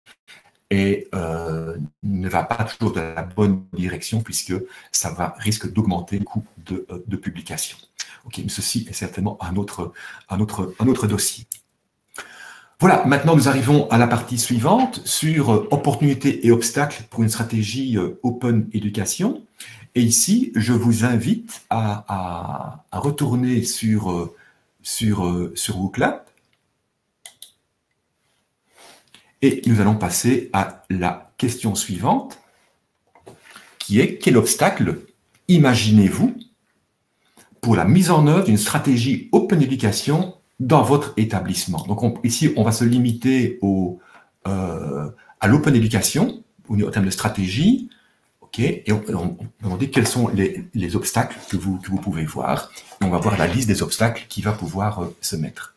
ne va pas toujours dans la bonne direction, puisque ça risque d'augmenter le coût de publication. Ok, mais ceci est certainement un autre dossier. Voilà, maintenant nous arrivons à la partie suivante sur opportunités et obstacles pour une stratégie Open Education. Et ici, je vous invite à retourner sur WooClap. Et nous allons passer à la question suivante, qui est: quel obstacle imaginez-vous pour la mise en œuvre d'une stratégie Open Education dans votre établissement? Donc ici, on va se limiter à l'Open Education, au terme de stratégie. Okay, et on va demander quels sont les obstacles que vous pouvez voir. Et on va voir la liste des obstacles qui va pouvoir se mettre.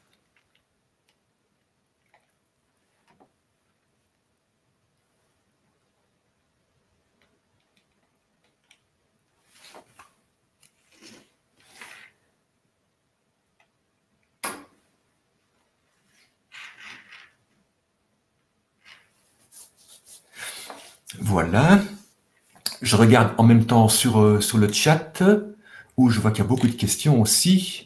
Voilà. Je regarde en même temps sur le chat, où je vois qu'il y a beaucoup de questions aussi.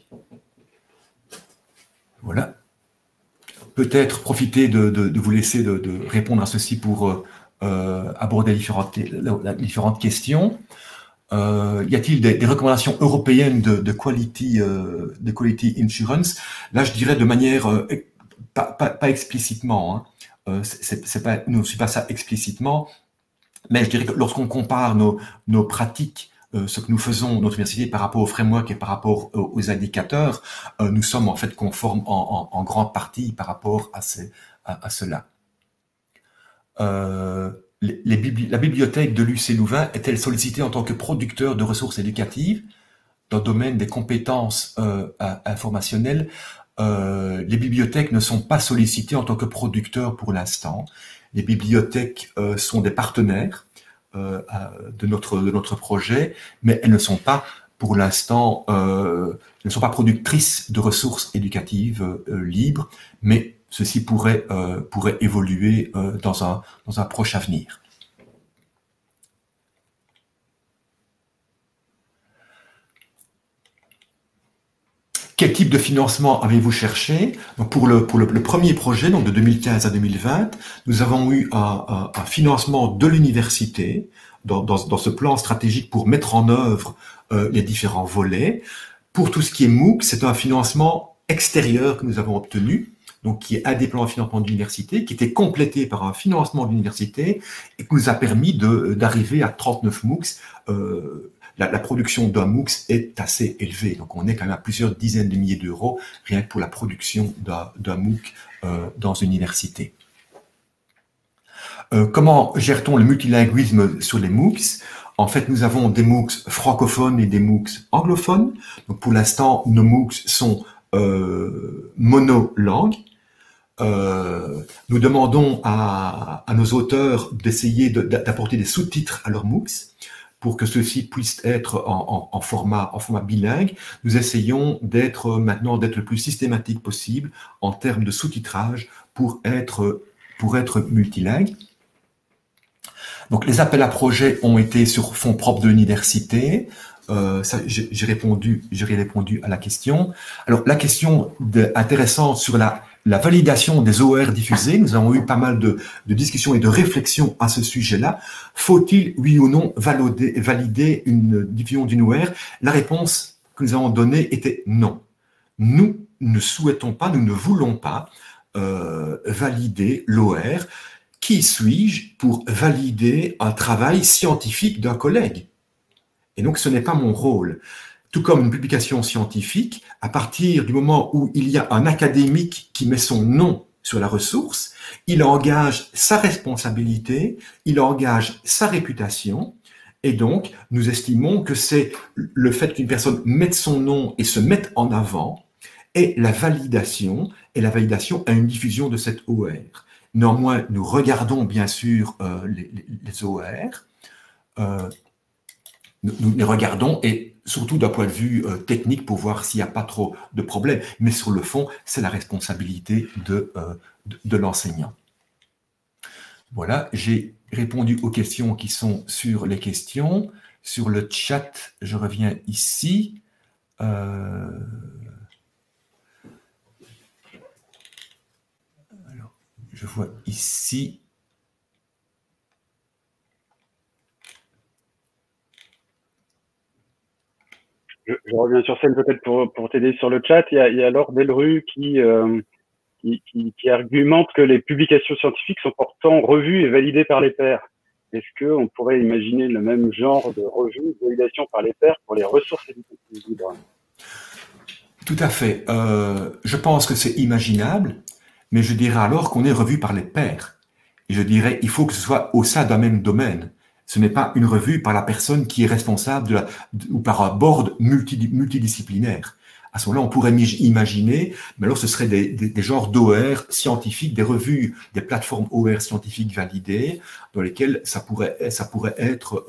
Voilà. Peut-être profiter de vous laisser de répondre à ceci pour aborder différentes questions. Y a-t-il des recommandations européennes de quality insurance? Là, je dirais de manière pas explicitement. Hein. Ne suis pas ça explicitement. Mais je dirais que lorsqu'on compare nos pratiques, ce que nous faisons, notre université, par rapport au framework et par rapport aux indicateurs, nous sommes en fait conformes en grande partie par rapport à cela. La bibliothèque de l'UC Louvain est-elle sollicitée en tant que producteur de ressources éducatives dans le domaine des compétences informationnelles? Les bibliothèques ne sont pas sollicitées en tant que producteurs pour l'instant. Les bibliothèques sont des partenaires de notre projet, mais elles ne sont pas, pour l'instant, ne sont pas productrices de ressources éducatives libres, mais ceci pourrait évoluer dans un proche avenir. Quel type de financement avez-vous cherché? Donc pour le premier projet, donc de 2015 à 2020, nous avons eu un financement de l'université dans ce plan stratégique pour mettre en œuvre les différents volets. Pour tout ce qui est MOOC, c'est un financement extérieur que nous avons obtenu, donc qui est un des plans de financement de l'université, qui était complété par un financement de l'université et qui nous a permis d'arriver à 39 MOOCs. La production d'un MOOC est assez élevée, donc on est quand même à plusieurs dizaines de milliers d'euros rien que pour la production d'un MOOC dans une université. Comment gère-t-on le multilinguisme sur les MOOCs? En fait, nous avons des MOOCs francophones et des MOOCs anglophones. Donc pour l'instant, nos MOOCs sont monolangues. Nous demandons à nos auteurs d'essayer d'apporter des sous-titres à leurs MOOCs pour que ceux-ci puissent être en format bilingue. Nous essayons maintenant d'être le plus systématique possible en termes de sous-titrage pour être multilingue. Donc les appels à projets ont été sur fonds propres de l'université. J'ai répondu à la question. Alors la question intéressante sur la validation des OER diffusés, nous avons eu pas mal de discussions et de réflexions à ce sujet-là. Faut-il, oui ou non, valider une diffusion d'une OER? La réponse que nous avons donnée était non. Nous ne souhaitons pas, nous ne voulons pas valider l'OER. Qui suis-je pour valider un travail scientifique d'un collègue? Et donc, ce n'est pas mon rôle. Tout comme une publication scientifique, à partir du moment où il y a un académique qui met son nom sur la ressource, il engage sa responsabilité, il engage sa réputation, Et donc, nous estimons que c'est le fait qu'une personne mette son nom et se mette en avant et la validation à une diffusion de cette OR. Néanmoins, nous regardons bien sûr les OR, nous les regardons et surtout d'un point de vue technique pour voir s'il n'y a pas trop de problèmes. Mais sur le fond, c'est la responsabilité de l'enseignant. Voilà, j'ai répondu aux questions qui sont sur les questions. Sur le chat, je reviens ici. Alors, je vois ici. Je reviens sur scène peut-être pour t'aider sur le chat. Il y a Laure Delru qui argumente que les publications scientifiques sont pourtant revues et validées par les pairs. Est-ce qu'on pourrait imaginer le même genre de revue, de validation par les pairs pour les ressources éducatives libres? Tout à fait. Je pense que c'est imaginable, mais je dirais alors qu'on est revu par les pairs. Et je dirais il faut que ce soit au sein d'un même domaine. Ce n'est pas une revue par la personne qui est responsable ou par un board multidisciplinaire. À ce moment-là, on pourrait imaginer, mais alors ce serait des genres d'OR scientifiques, des revues, des plateformes OR scientifiques validées, dans lesquelles ça pourrait être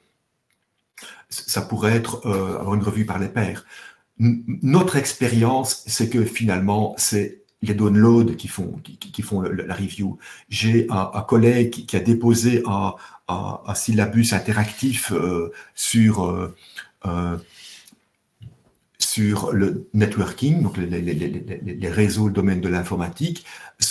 avoir une revue par les pairs. Notre expérience, c'est que finalement, c'est les downloads qui font la review. J'ai un collègue qui a déposé un syllabus interactif sur le networking, donc les réseaux, le domaine de l'informatique,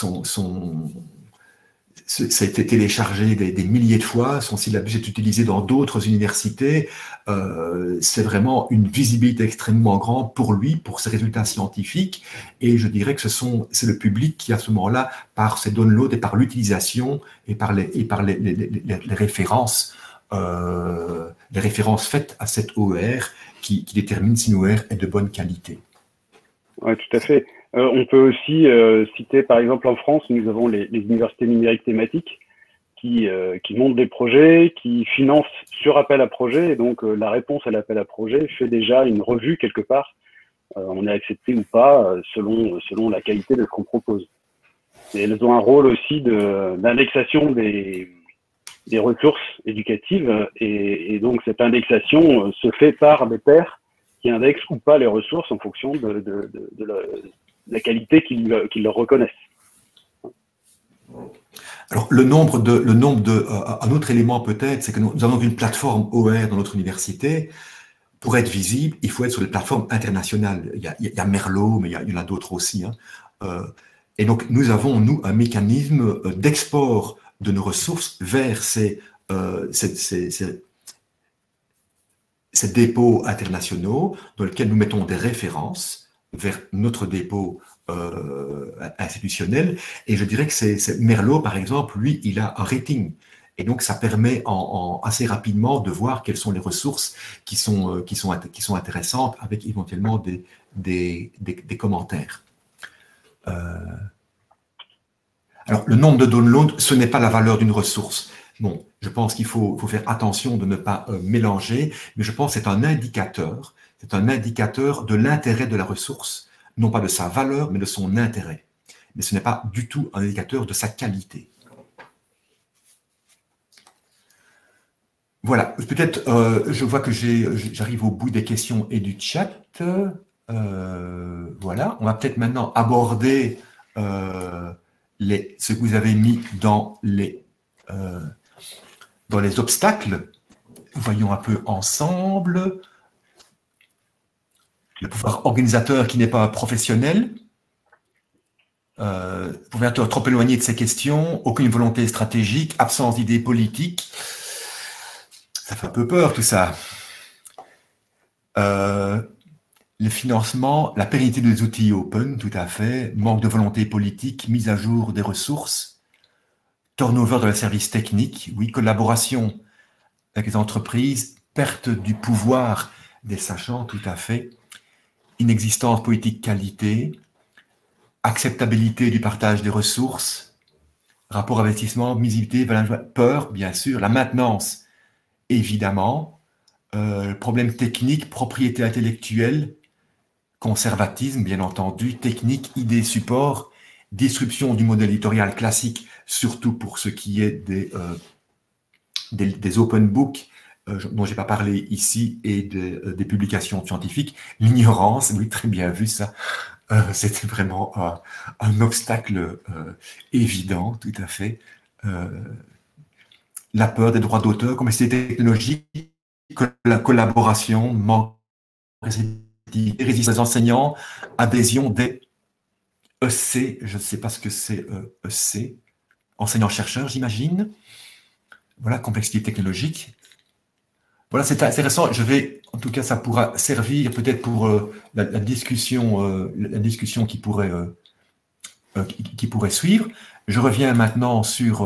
ça a été téléchargé des milliers de fois, son syllabus est utilisé dans d'autres universités, c'est vraiment une visibilité extrêmement grande pour lui, pour ses résultats scientifiques, et je dirais que c'est le public qui, à ce moment-là, par ses downloads et par l'utilisation et par les références, faites à cette OER qui détermine si une OER est de bonne qualité. Oui, tout à fait. On peut aussi citer, par exemple, en France, nous avons les universités numériques thématiques qui montent des projets, qui financent sur appel à projet. Et donc, la réponse à l'appel à projet fait déjà une revue quelque part. On est accepté ou pas selon la qualité de ce qu'on propose. Et elles ont un rôle aussi d'indexation des ressources éducatives. Et donc, cette indexation se fait par des pairs qui indexent ou pas les ressources en fonction de la qualité qu'ils leur reconnaissent. Alors, un autre élément peut-être, c'est que nous avons une plateforme OR dans notre université. Pour être visible, il faut être sur les plateformes internationales. Il y a Merlot, mais il y en a d'autres aussi. Et donc, nous avons, un mécanisme d'export de nos ressources vers ces dépôts internationaux dans lesquels nous mettons des références vers notre dépôt institutionnel. Et je dirais que c'est Merlot, par exemple, lui, il a un rating. Et donc, ça permet assez rapidement de voir quelles sont les ressources qui sont intéressantes avec éventuellement des commentaires. Alors, le nombre de downloads, ce n'est pas la valeur d'une ressource. Bon, je pense qu'il faut faire attention de ne pas mélanger, mais je pense que c'est un indicateur. C'est un indicateur de l'intérêt de la ressource, non pas de sa valeur, mais de son intérêt. Mais ce n'est pas du tout un indicateur de sa qualité. Voilà, peut-être, je vois que j'arrive au bout des questions et du chat. Voilà, on va peut-être maintenant aborder ce que vous avez mis dans les obstacles. Voyons un peu ensemble. Le pouvoir organisateur qui n'est pas professionnel. Pouvoir être trop éloigné de ces questions, aucune volonté stratégique, absence d'idées politiques. Ça fait un peu peur tout ça. Le financement, la pérennité des outils open, tout à fait, manque de volonté politique, mise à jour des ressources, turnover de la service technique, oui, collaboration avec les entreprises, perte du pouvoir des sachants, tout à fait, inexistence politique qualité, acceptabilité du partage des ressources, rapport investissement, visibilité, peur, bien sûr, la maintenance évidemment, problème technique, propriété intellectuelle, conservatisme, bien entendu, technique, idée, support, disruption du modèle éditorial classique, surtout pour ce qui est des open books, dont je n'ai pas parlé ici, et des publications scientifiques. L'ignorance, oui, très bien vu ça. C'était vraiment un obstacle évident, tout à fait. La peur des droits d'auteur, complexité technologique, la collaboration, manque de résistance des enseignants, adhésion des EC, je ne sais pas ce que c'est EC, enseignants-chercheurs, j'imagine. Voilà, complexité technologique. Voilà, c'est intéressant. Je vais, en tout cas, ça pourra servir peut-être pour la discussion qui pourrait suivre. Je reviens maintenant sur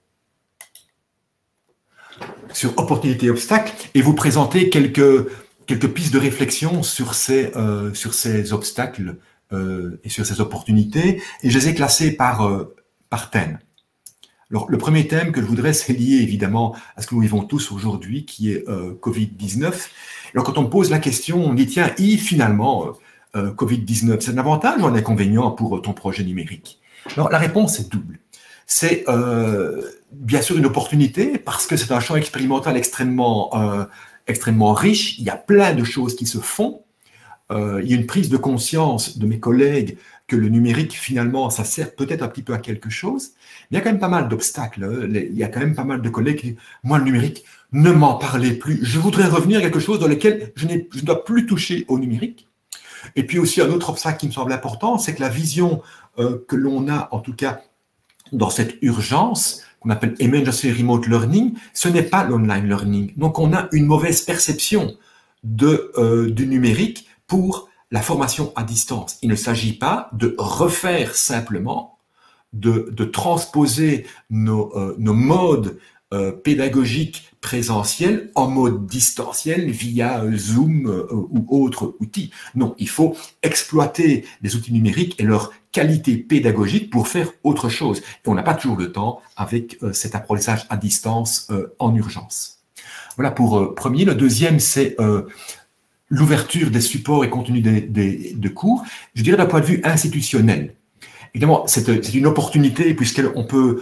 opportunités et obstacles et vous présenter quelques pistes de réflexion sur ces obstacles et sur ces opportunités. Et je les ai classés par thème. Alors, le premier thème que je voudrais, c'est lié évidemment à ce que nous vivons tous aujourd'hui, qui est Covid-19. Alors, quand on me pose la question, on dit, tiens, finalement, Covid-19, c'est un avantage ou un inconvénient pour ton projet numérique? Alors, la réponse est double. C'est bien sûr une opportunité, parce que c'est un champ expérimental extrêmement riche. Il y a plein de choses qui se font. Il y a une prise de conscience de mes collègues que le numérique, finalement, ça sert peut-être un petit peu à quelque chose. Mais il y a quand même pas mal d'obstacles. Il y a quand même pas mal de collègues qui disent « Moi, le numérique, ne m'en parlez plus. Je voudrais revenir à quelque chose dans lequel je ne dois plus toucher au numérique. » Et puis aussi, un autre obstacle qui me semble important, c'est que la vision que l'on a, en tout cas, dans cette urgence, qu'on appelle Emergency Remote Learning, ce n'est pas l'online learning. Donc, on a une mauvaise perception du numérique pour la formation à distance. Il ne s'agit pas de refaire simplement, de transposer nos modes pédagogiques présentiels en mode distanciel via Zoom ou autres outils. Non, il faut exploiter les outils numériques et leur qualité pédagogique pour faire autre chose. Et on n'a pas toujours le temps avec cet apprentissage à distance en urgence. Voilà pour premier. Le deuxième, c'est l'ouverture des supports et contenus de cours, je dirais d'un point de vue institutionnel. Évidemment, c'est une opportunité puisqu'on peut,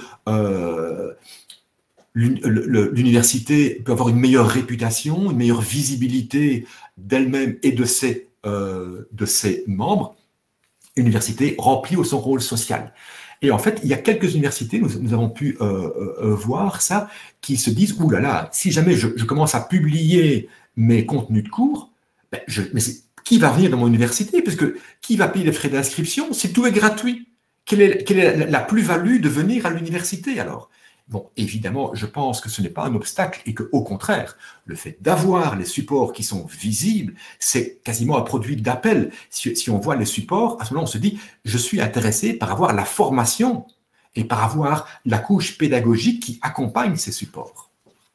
l'université peut avoir une meilleure réputation, une meilleure visibilité d'elle-même et de ses membres. L'université remplit son rôle social. Et en fait, il y a quelques universités, nous avons pu voir ça, qui se disent « Ouh là là, si jamais je commence à publier mes contenus de cours, mais qui va venir dans mon université? Puisque qui va payer les frais d'inscription si tout est gratuit? Quelle est la plus-value de venir à l'université alors? Bon, évidemment, je pense que ce n'est pas un obstacle et qu'au contraire, le fait d'avoir les supports qui sont visibles, c'est quasiment un produit d'appel. Si on voit les supports, à ce moment-là, on se dit « je suis intéressé par avoir la formation et par avoir la couche pédagogique qui accompagne ces supports ».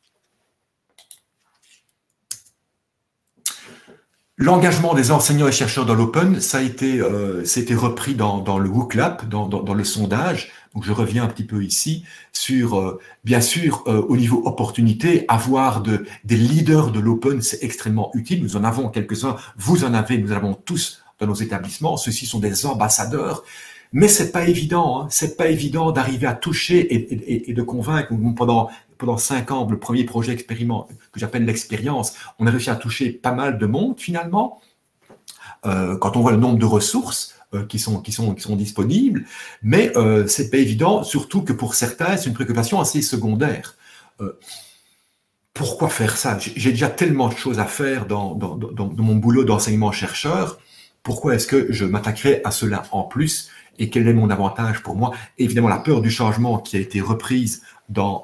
L'engagement des enseignants et chercheurs dans l'open, ça a été repris dans le WooClap, dans le sondage. Donc, je reviens un petit peu ici sur, bien sûr, au niveau opportunité, avoir des leaders de l'open, c'est extrêmement utile. Nous en avons quelques-uns, vous en avez, nous en avons tous dans nos établissements. Ceux-ci sont des ambassadeurs. Mais c'est pas évident, hein. C'est pas évident d'arriver à toucher et de convaincre. Pendant 5 ans, le premier projet expériment que j'appelle l'expérience, on a réussi à toucher pas mal de monde finalement. Quand on voit le nombre de ressources qui sont disponibles, mais c'est pas évident, surtout que pour certains, c'est une préoccupation assez secondaire. Pourquoi faire ça? J'ai déjà tellement de choses à faire dans mon boulot d'enseignant-chercheur. Pourquoi est-ce que je m'attaquerais à cela en plus? Et quel est mon avantage pour moi? Et évidemment, la peur du changement qui a été reprise dans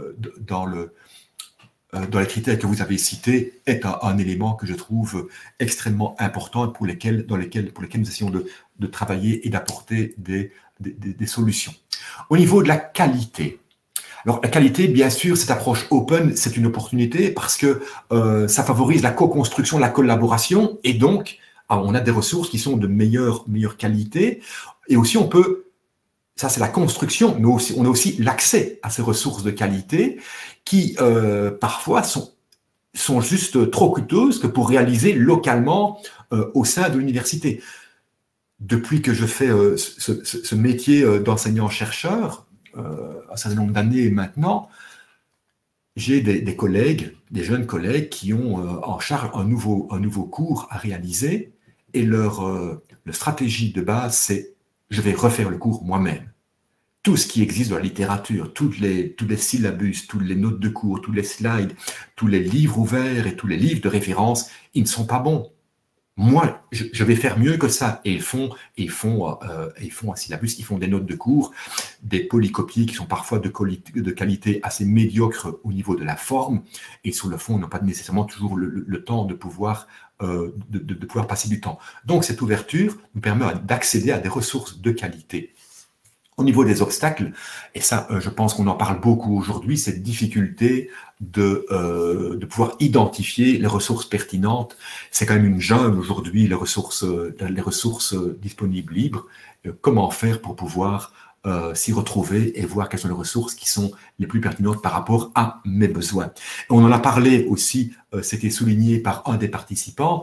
les critères que vous avez cités est un élément que je trouve extrêmement important pour lesquels nous essayons de travailler et d'apporter des solutions. Au niveau de la qualité, alors la qualité, bien sûr, cette approche open, c'est une opportunité parce que ça favorise la co-construction, la collaboration et donc on a des ressources qui sont de meilleure qualité et aussi on peut, ça c'est la construction, mais aussi, on a aussi l'accès à ces ressources de qualité qui parfois sont sont juste trop coûteuses que pour réaliser localement au sein de l'université. Depuis que je fais ce métier d'enseignant-chercheur, un certain nombre d'années maintenant, j'ai des collègues, des jeunes collègues qui ont en charge un nouveau cours à réaliser et leur stratégie de base, c'est je vais refaire le cours moi-même. Tout ce qui existe dans la littérature, tous les syllabus, toutes les notes de cours, tous les slides, tous les livres ouverts et tous les livres de référence, ils ne sont pas bons. Moi, je vais faire mieux que ça. Et ils font un syllabus, ils font des notes de cours, des polycopiés qui sont parfois de qualité assez médiocre au niveau de la forme, et sur le fond, ils n'ont pas nécessairement toujours le temps de pouvoir passer du temps. Donc, cette ouverture nous permet d'accéder à des ressources de qualité. Au niveau des obstacles, et ça, je pense qu'on en parle beaucoup aujourd'hui, cette difficulté de pouvoir identifier les ressources pertinentes. C'est quand même une jungle aujourd'hui, les ressources disponibles libres. Comment faire pour pouvoir s'y retrouver et voir quelles sont les ressources qui sont les plus pertinentes par rapport à mes besoins. Et on en a parlé aussi, c'était souligné par un des participants,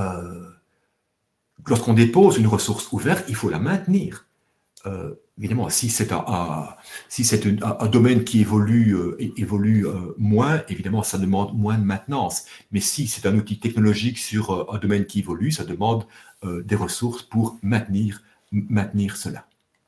lorsqu'on dépose une ressource ouverte, il faut la maintenir. Évidemment, si c'est un domaine qui évolue moins, évidemment, ça demande moins de maintenance. Mais si c'est un outil technologique sur un domaine qui évolue, ça demande des ressources pour maintenir cela.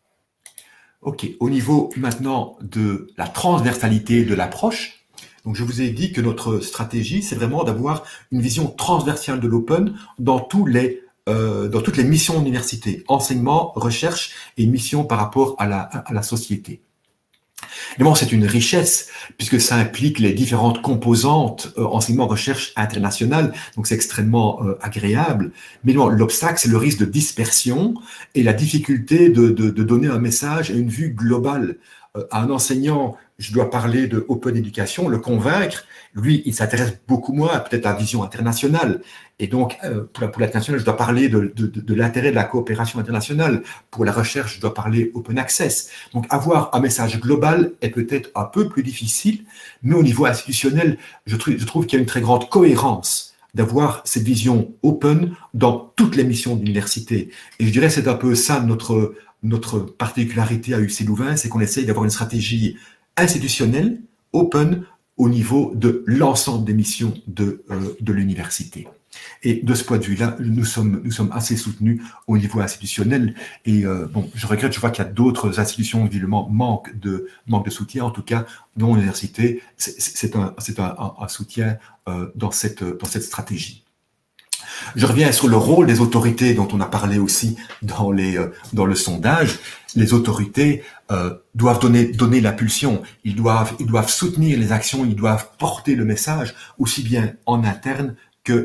OK. Au niveau maintenant de la transversalité de l'approche, donc je vous ai dit que notre stratégie, c'est vraiment d'avoir une vision transversale de l'open dans toutes les missions d'université, enseignement, recherche et mission par rapport à la société. Évidemment, c'est une richesse puisque ça implique les différentes composantes enseignement, recherche internationale, donc c'est extrêmement agréable. Mais non, l'obstacle, c'est le risque de dispersion et la difficulté de donner un message et une vue globale. À un enseignant, je dois parler de open éducation, le convaincre. Lui, il s'intéresse beaucoup moins à peut-être la vision internationale. Et donc, pour l'international, je dois parler de l'intérêt de la coopération internationale. Pour la recherche, je dois parler open access. Donc, avoir un message global est peut-être un peu plus difficile, mais au niveau institutionnel, je trouve qu'il y a une très grande cohérence d'avoir cette vision open dans toutes les missions de l'université. Et je dirais que c'est un peu ça notre particularité à UC Louvain, c'est qu'on essaye d'avoir une stratégie institutionnelle, open, au niveau de l'ensemble des missions de l'université. Et de ce point de vue-là, nous sommes assez soutenus au niveau institutionnel. Et bon, je regrette, je vois qu'il y a d'autres institutions qui évidemment manquent de soutien. En tout cas, dans l'université, c'est un soutien dans cette stratégie. Je reviens sur le rôle des autorités dont on a parlé aussi dans le sondage. Les autorités doivent donner l'impulsion. Ils doivent soutenir les actions. Ils doivent porter le message aussi bien en interne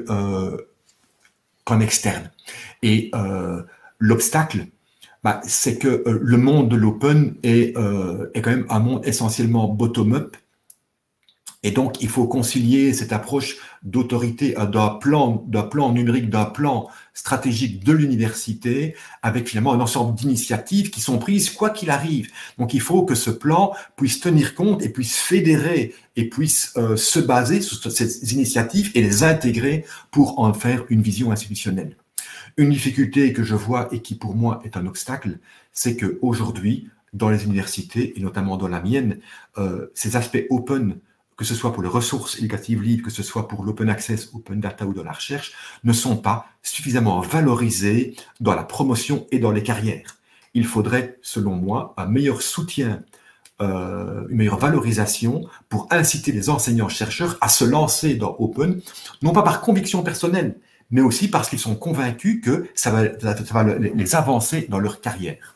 qu'en externe. Et l'obstacle, c'est que le monde de l'open est quand même un monde essentiellement bottom-up. Et donc, il faut concilier cette approche d'autorité d'un plan numérique, d'un plan stratégique de l'université avec finalement un ensemble d'initiatives qui sont prises quoi qu'il arrive. Donc, il faut que ce plan puisse tenir compte et puisse fédérer et puisse se baser sur ces initiatives et les intégrer pour en faire une vision institutionnelle. Une difficulté que je vois et qui pour moi est un obstacle, c'est qu'aujourd'hui, dans les universités et notamment dans la mienne, ces aspects open, que ce soit pour les ressources éducatives libres, que ce soit pour l'open access, open data ou dans la recherche, ne sont pas suffisamment valorisés dans la promotion et dans les carrières. Il faudrait, selon moi, un meilleur soutien, une meilleure valorisation pour inciter les enseignants-chercheurs à se lancer dans open, non pas par conviction personnelle, mais aussi parce qu'ils sont convaincus que ça va les avancer dans leur carrière.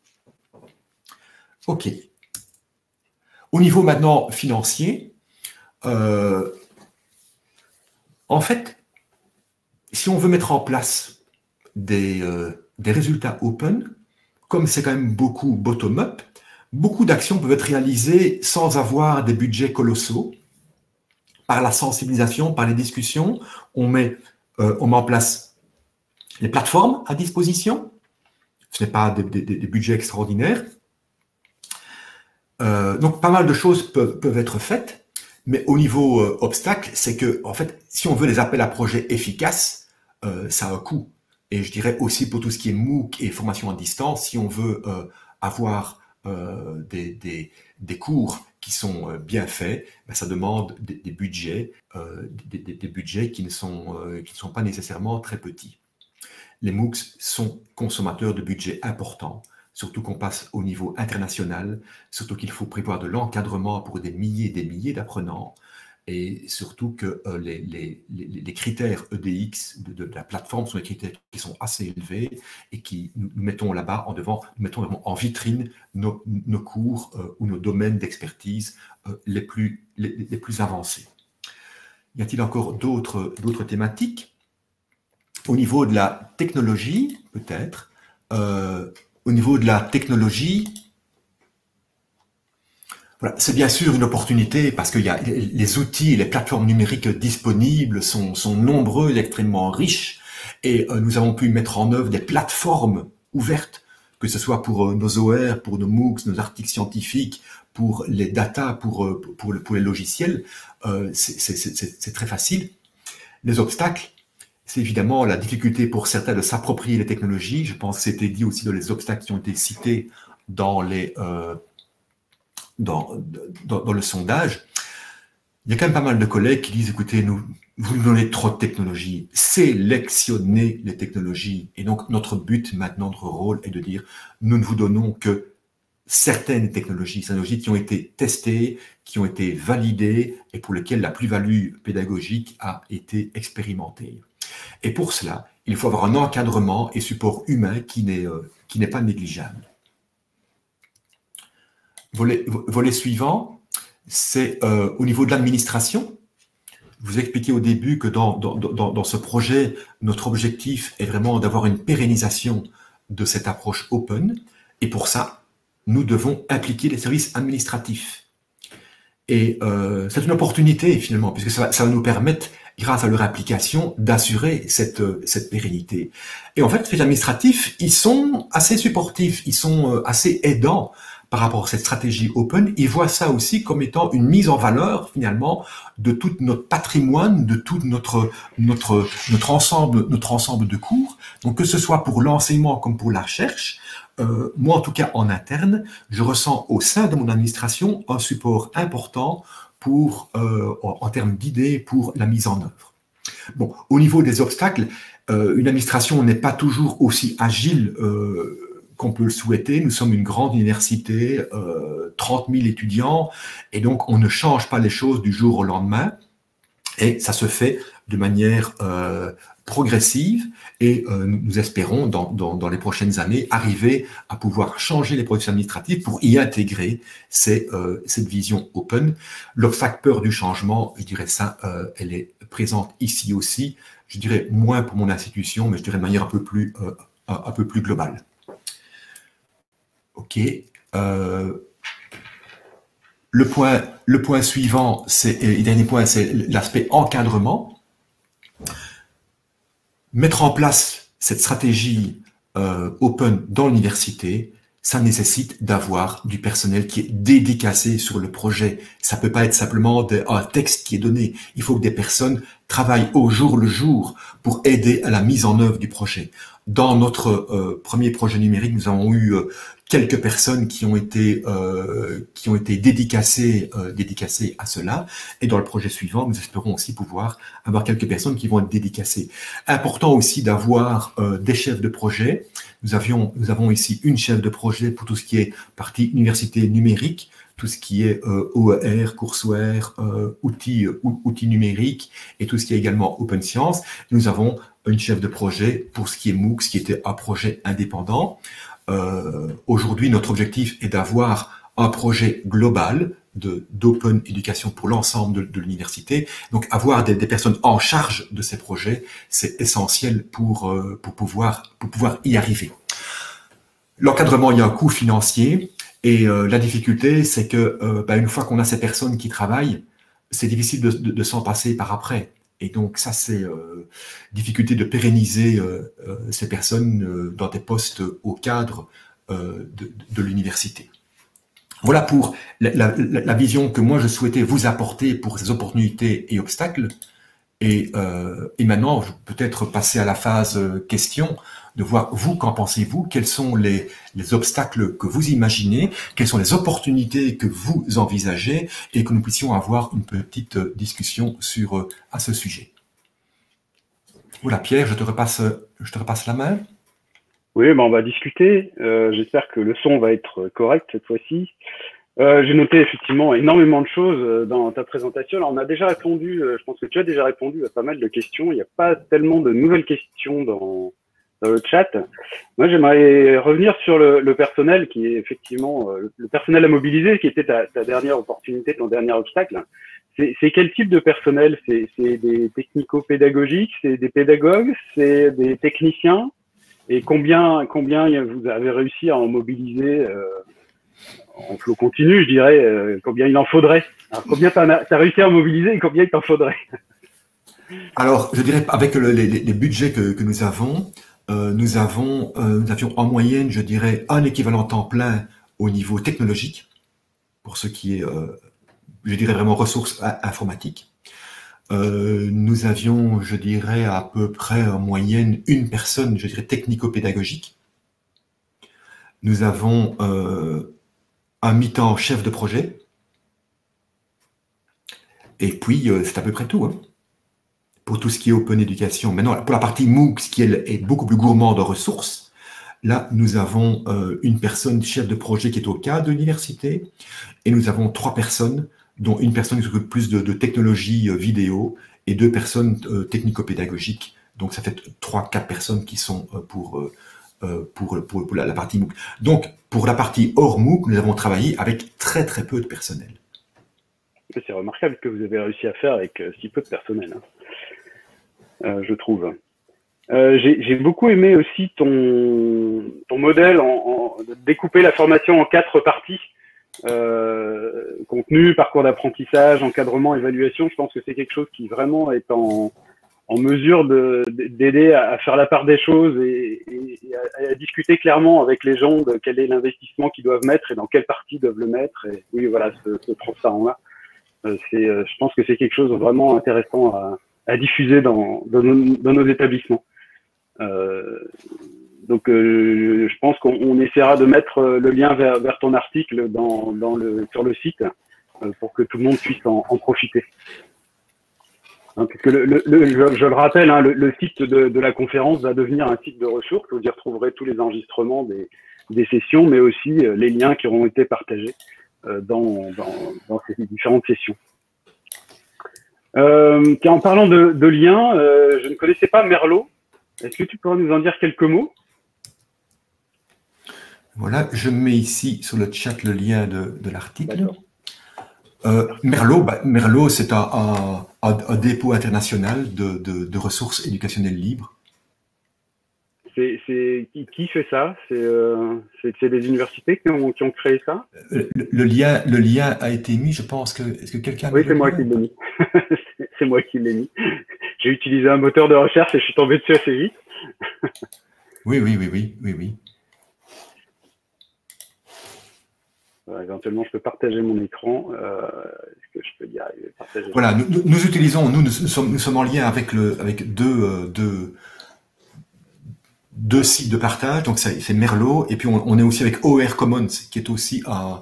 OK. Au niveau maintenant financier, en fait, si on veut mettre en place des résultats open, comme c'est quand même beaucoup bottom-up, beaucoup d'actions peuvent être réalisées sans avoir des budgets colossaux. Par la sensibilisation, par les discussions, on met en place les plateformes à disposition. Ce n'est pas des budgets extraordinaires. Donc, pas mal de choses peuvent être faites. Mais au niveau obstacle, c'est que, en fait, si on veut des appels à projets efficaces, ça a un coût. Et je dirais aussi pour tout ce qui est MOOC et formation à distance, si on veut avoir des cours qui sont bien faits, ben, ça demande des budgets, des budgets qui ne sont pas nécessairement très petits. Les MOOCs sont consommateurs de budgets importants, surtout qu'on passe au niveau international, surtout qu'il faut prévoir de l'encadrement pour des milliers d'apprenants, et surtout que les critères EDX de la plateforme sont des critères qui sont assez élevés et qui nous mettons là-bas en devant, nous mettons vraiment en vitrine nos cours ou nos domaines d'expertise les plus avancés. Y a-t-il encore d'autres thématiques? Au niveau de la technologie, peut-être, au niveau de la technologie, voilà, c'est bien sûr une opportunité parce que les outils et les plateformes numériques disponibles sont nombreux et extrêmement riches, et nous avons pu mettre en œuvre des plateformes ouvertes, que ce soit pour nos OR, pour nos MOOCs, nos articles scientifiques, pour les data, pour les logiciels. C'est très facile. Les obstacles, c'est évidemment la difficulté pour certains de s'approprier les technologies. Je pense que c'était dit aussi dans les obstacles qui ont été cités dans le sondage. Il y a quand même pas mal de collègues qui disent, écoutez, vous nous donnez trop de technologies, sélectionnez les technologies. Et donc, notre but maintenant, notre rôle est de dire, nous ne vous donnons que certaines technologies qui ont été testées, qui ont été validées et pour lesquelles la plus-value pédagogique a été expérimentée. Et pour cela, il faut avoir un encadrement et support humain qui n'est pas négligeable. Volet suivant, c'est au niveau de l'administration. Je vous ai expliqué au début que dans ce projet, notre objectif est vraiment d'avoir une pérennisation de cette approche open. Et pour ça, nous devons impliquer les services administratifs. Et c'est une opportunité finalement, puisque ça va nous permettre, grâce à leur implication, d'assurer cette pérennité. Et en fait, les services administratifs, ils sont assez supportifs, ils sont assez aidants par rapport à cette stratégie open. Ils voient ça aussi comme étant une mise en valeur finalement de tout notre patrimoine, de tout notre ensemble de cours. Donc que ce soit pour l'enseignement comme pour la recherche, moi en tout cas en interne, je ressens au sein de mon administration un support important pour en termes d'idées pour la mise en œuvre. Bon, au niveau des obstacles, une administration n'est pas toujours aussi agile qu'on peut le souhaiter. Nous sommes une grande université, 30 000 étudiants, et donc on ne change pas les choses du jour au lendemain, et ça se fait de manière progressive, et nous espérons dans les prochaines années arriver à pouvoir changer les processus administratifs pour y intégrer cette vision open. L'obstacle peur du changement, je dirais ça, elle est présente ici aussi, je dirais moins pour mon institution, mais je dirais de manière un peu plus globale. Ok. Le point suivant, et dernier point, c'est l'aspect encadrement. Mettre en place cette stratégie open dans l'université, ça nécessite d'avoir du personnel qui est dédicacé sur le projet. Ça peut pas être simplement un texte qui est donné. Il faut que des personnes travaillent au jour le jour pour aider à la mise en œuvre du projet. Dans notre premier projet numérique, nous avons eu quelques personnes qui ont été dédicacées à cela. Et dans le projet suivant, nous espérons aussi pouvoir avoir quelques personnes qui vont être dédicacées. Important aussi d'avoir des chefs de projet. Nous avons ici une chef de projet pour tout ce qui est partie université numérique, tout ce qui est OER, courseware, outils numériques et tout ce qui est également Open Science. Nous avons une chef de projet pour ce qui est MOOC, ce qui était un projet indépendant. Aujourd'hui, notre objectif est d'avoir un projet global d'open éducation pour l'ensemble de l'université. Donc, avoir des personnes en charge de ces projets, c'est essentiel pour pouvoir y arriver. L'encadrement, il y a un coût financier, et la difficulté, c'est que une fois qu'on a ces personnes qui travaillent, c'est difficile de s'en passer par après. Et donc ça, c'est difficulté de pérenniser ces personnes dans des postes au cadre de l'université. Voilà pour la vision que moi je souhaitais vous apporter pour ces opportunités et obstacles. Et maintenant, je peux peut-être passer à la phase question, de voir vous, qu'en pensez-vous, quels sont les obstacles que vous imaginez, quelles sont les opportunités que vous envisagez, et que nous puissions avoir une petite discussion à ce sujet. Voilà, Pierre, je te repasse la main. Oui, ben on va discuter. J'espère que le son va être correct cette fois-ci. J'ai noté effectivement énormément de choses dans ta présentation. Alors, on a déjà répondu, je pense que tu as déjà répondu à pas mal de questions. Il n'y a pas tellement de nouvelles questions dans le chat. Moi, j'aimerais revenir sur le personnel qui est effectivement le personnel à mobiliser, qui était ta dernière opportunité, ton dernier obstacle. C'est quel type de personnel? C'est des technico-pédagogiques, c'est des pédagogues, c'est des techniciens? Et combien vous avez réussi à en mobiliser en flot continu, je dirais, combien il en faudrait? Alors, combien tu as réussi à mobiliser et combien il t'en faudrait? Alors, je dirais, avec les budgets que nous avons, nous avions en moyenne, je dirais, un équivalent temps plein au niveau technologique, pour ce qui est, je dirais, vraiment ressources informatiques. Nous avions, je dirais, à peu près en moyenne une personne, je dirais, technico-pédagogique. Nous avons un mi-temps chef de projet. Et puis, c'est à peu près tout, hein, pour tout ce qui est Open Education. Maintenant, pour la partie MOOC, qui elle, est beaucoup plus gourmand de ressources, là, nous avons une personne chef de projet qui est au cadre de l'université, et nous avons 3 personnes, dont une personne qui s'occupe plus de technologie vidéo, et 2 personnes technico-pédagogiques. Donc, ça fait 3-4 personnes qui sont pour la partie MOOC. Donc, pour la partie hors MOOC, nous avons travaillé avec très très peu de personnel. C'est remarquable que vous avez réussi à faire avec si peu de personnel, hein. Je trouve. J'ai beaucoup aimé aussi ton modèle de découper la formation en 4 parties. Contenu, parcours d'apprentissage, encadrement, évaluation. Je pense que c'est quelque chose qui vraiment est en mesure d'aider à faire la part des choses et à discuter clairement avec les gens de quel est l'investissement qu'ils doivent mettre et dans quelle partie doivent le mettre. Et oui, voilà, ce transparent-là. Je pense que c'est quelque chose de vraiment intéressant à diffuser dans nos établissements. Donc, je pense qu'on essaiera de mettre le lien vers ton article sur le site pour que tout le monde puisse en profiter. Hein, parce que je le rappelle, hein, le site de la conférence va devenir un site de ressources où vous y retrouverez tous les enregistrements des sessions, mais aussi les liens qui auront été partagés dans ces différentes sessions. En parlant de liens, je ne connaissais pas Merlot. Est-ce que tu pourrais nous en dire quelques mots? Voilà, je mets ici sur le chat le lien de l'article. Merlot, c'est un dépôt international de ressources éducationnelles libres. Qui fait ça? C'est des universités qui ont créé ça? Le lien a été mis, je pense que... Est-ce que quelqu'un... Oui, c'est moi qui l'ai mis. C'est moi qui l'ai mis. J'ai utilisé un moteur de recherche et je suis tombé dessus assez vite. Oui. Éventuellement, je peux partager mon écran. Est-ce que je peux y arriver? Partager. Voilà, nous utilisons, nous sommes en lien avec deux sites de partage, donc c'est Merlot, et puis on est aussi avec OER Commons, qui est aussi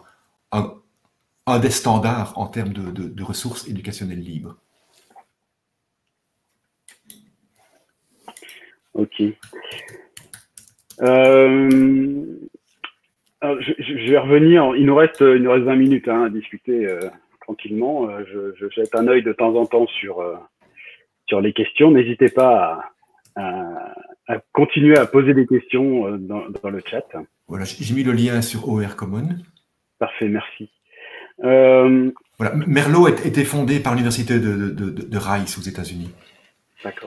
un des standards en termes de ressources éducationnelles libres. Ok. Alors, je vais revenir. Il nous reste 20 minutes à discuter tranquillement. Je jette un œil de temps en temps sur les questions. N'hésitez pas à continuer à poser des questions dans le chat. Voilà, j'ai mis le lien sur OER Commons. Parfait, merci. Voilà, Merlot était fondé par l'université de Rice aux États-Unis. D'accord.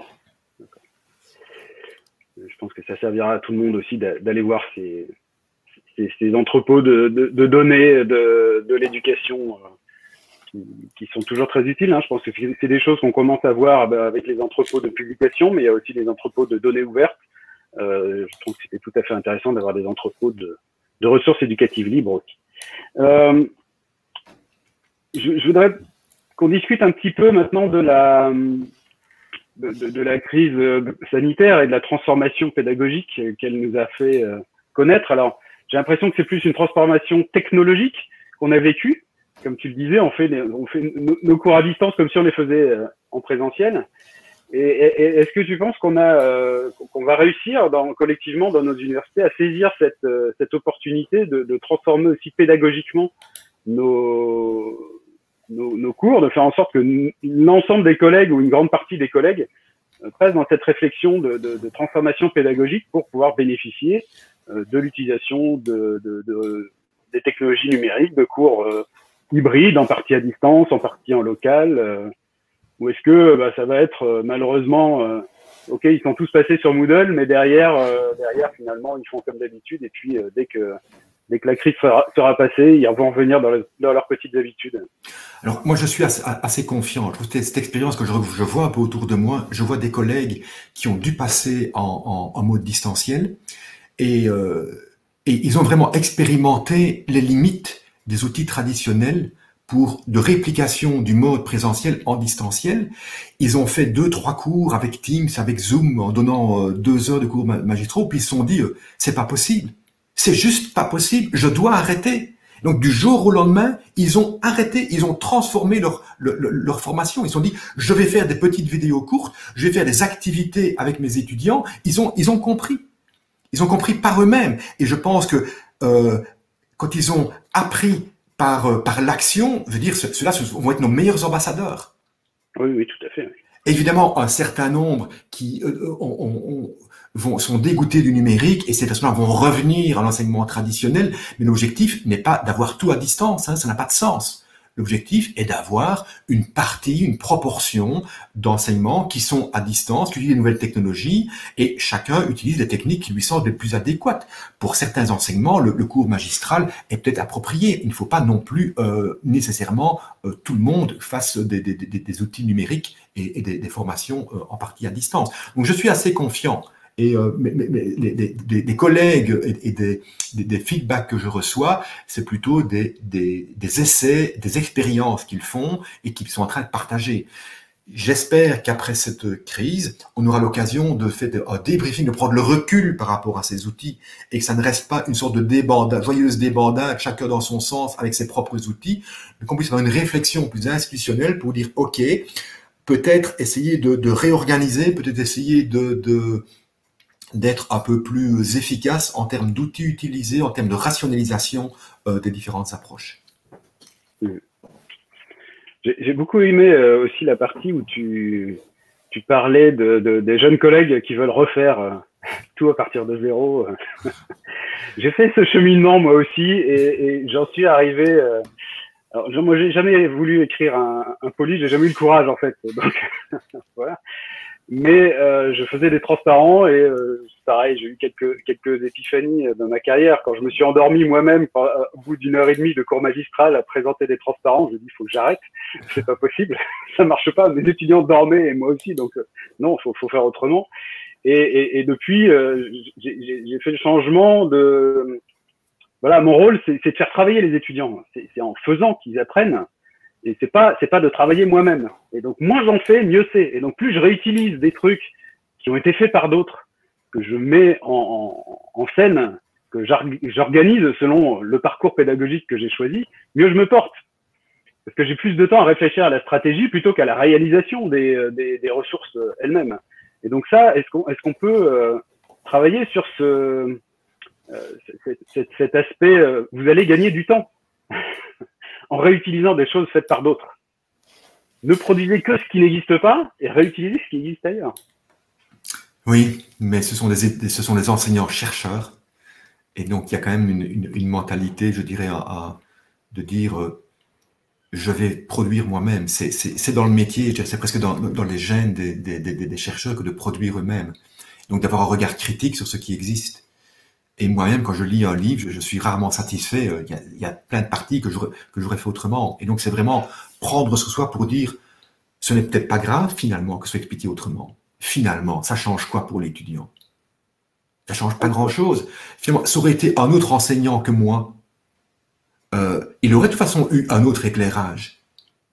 Je pense que ça servira à tout le monde aussi d'aller voir ces entrepôts de données de l'éducation qui sont toujours très utiles. Hein. Je pense que c'est des choses qu'on commence à voir avec les entrepôts de publication, mais il y a aussi les entrepôts de données ouvertes. Je trouve que c'était tout à fait intéressant d'avoir des entrepôts de ressources éducatives libres aussi. je voudrais qu'on discute un petit peu maintenant de la crise sanitaire et de la transformation pédagogique qu'elle nous a fait connaître. Alors, j'ai l'impression que c'est plus une transformation technologique qu'on a vécue. Comme tu le disais, on fait nos cours à distance comme si on les faisait en présentiel. Et est-ce que tu penses qu'on va réussir collectivement dans nos universités à saisir cette opportunité de transformer aussi pédagogiquement nos cours, de faire en sorte que l'ensemble des collègues ou une grande partie des collègues passent dans cette réflexion de transformation pédagogique pour pouvoir bénéficier de l'utilisation des technologies numériques, de cours hybrides, en partie à distance, en partie en local, ou est-ce que ça va être malheureusement, ok, ils sont tous passés sur Moodle, mais derrière finalement, ils font comme d'habitude, et puis dès que la crise sera passée, ils vont revenir dans leurs petites habitudes. Alors, moi, je suis assez confiant. Je trouve que cette expérience que je vois un peu autour de moi, je vois des collègues qui ont dû passer en mode distanciel et ils ont vraiment expérimenté les limites des outils traditionnels de réplication du mode présentiel en distanciel. Ils ont fait 2-3 cours avec Teams, avec Zoom, en donnant 2 heures de cours magistraux, puis ils se sont dit, c'est pas possible. C'est juste pas possible, je dois arrêter. Donc du jour au lendemain, ils ont arrêté, ils ont transformé leur formation. Ils se sont dit, je vais faire des petites vidéos courtes, je vais faire des activités avec mes étudiants. Ils ont compris. Ils ont compris par eux-mêmes. Et je pense que quand ils ont appris par l'action, je veux dire, ceux-là vont être nos meilleurs ambassadeurs. Oui, tout à fait. Évidemment, un certain nombre qui sont dégoûtés du numérique et ces personnes-là vont revenir à l'enseignement traditionnel, mais l'objectif n'est pas d'avoir tout à distance, ça n'a pas de sens. L'objectif est d'avoir une proportion d'enseignements qui sont à distance, qui utilisent des nouvelles technologies, et chacun utilise des techniques qui lui semblent les plus adéquates. Pour certains enseignements, le cours magistral est peut-être approprié. Il ne faut pas non plus nécessairement tout le monde fasse des outils numériques et des formations en partie à distance. Donc je suis assez confiant. Et des collègues et des feedbacks que je reçois, c'est plutôt des essais, des expériences qu'ils font et qu'ils sont en train de partager. J'espère qu'après cette crise, on aura l'occasion de faire un débriefing, de prendre le recul par rapport à ces outils et que ça ne reste pas une sorte de joyeuse débandade, chacun dans son sens avec ses propres outils, mais qu'on puisse avoir une réflexion plus institutionnelle pour dire, OK, peut-être essayer de réorganiser, peut-être essayer d'être un peu plus efficace en termes d'outils utilisés, en termes de rationalisation des différentes approches. J'ai beaucoup aimé aussi la partie où tu parlais des jeunes collègues qui veulent refaire tout à partir de zéro. J'ai fait ce cheminement moi aussi et j'en suis arrivé. Alors moi j'ai jamais voulu écrire un poly, j'ai jamais eu le courage en fait. Donc voilà. Mais je faisais des transparents et pareil, j'ai eu quelques épiphanies dans ma carrière. Quand je me suis endormi moi-même au bout d'1 heure et demie de cours magistral à présenter des transparents, j'ai dit il faut que j'arrête, c'est pas possible, ça marche pas. Mes étudiants dormaient et moi aussi, donc non, faut faire autrement. Et depuis, j'ai fait le changement de voilà, mon rôle, c'est de faire travailler les étudiants. C'est en faisant qu'ils apprennent. Et c'est pas de travailler moi-même. Et donc, moins j'en fais, mieux c'est. Et donc, plus je réutilise des trucs qui ont été faits par d'autres, que je mets en scène, que j'organise selon le parcours pédagogique que j'ai choisi, mieux je me porte. Parce que j'ai plus de temps à réfléchir à la stratégie plutôt qu'à la réalisation des ressources elles-mêmes. Et donc ça, est-ce qu'on peut travailler sur cet aspect, vous allez gagner du temps en réutilisant des choses faites par d'autres. Ne produisez que ce qui n'existe pas et réutilisez ce qui existe ailleurs. Oui, mais ce sont des enseignants-chercheurs. Et donc, il y a quand même une mentalité, je dirais, de dire je vais produire moi-même. C'est dans le métier, c'est presque dans les gènes des chercheurs que de produire eux-mêmes. Donc, d'avoir un regard critique sur ce qui existe. Et moi-même, quand je lis un livre, je suis rarement satisfait. Il y a plein de parties que j'aurais fait autrement. Et donc, c'est vraiment prendre sur soi pour dire, ce n'est peut-être pas grave, finalement, que ce soit expliqué autrement. Finalement, ça change quoi pour l'étudiant? Ça change pas grand-chose. Finalement, ça aurait été un autre enseignant que moi. Il aurait de toute façon eu un autre éclairage.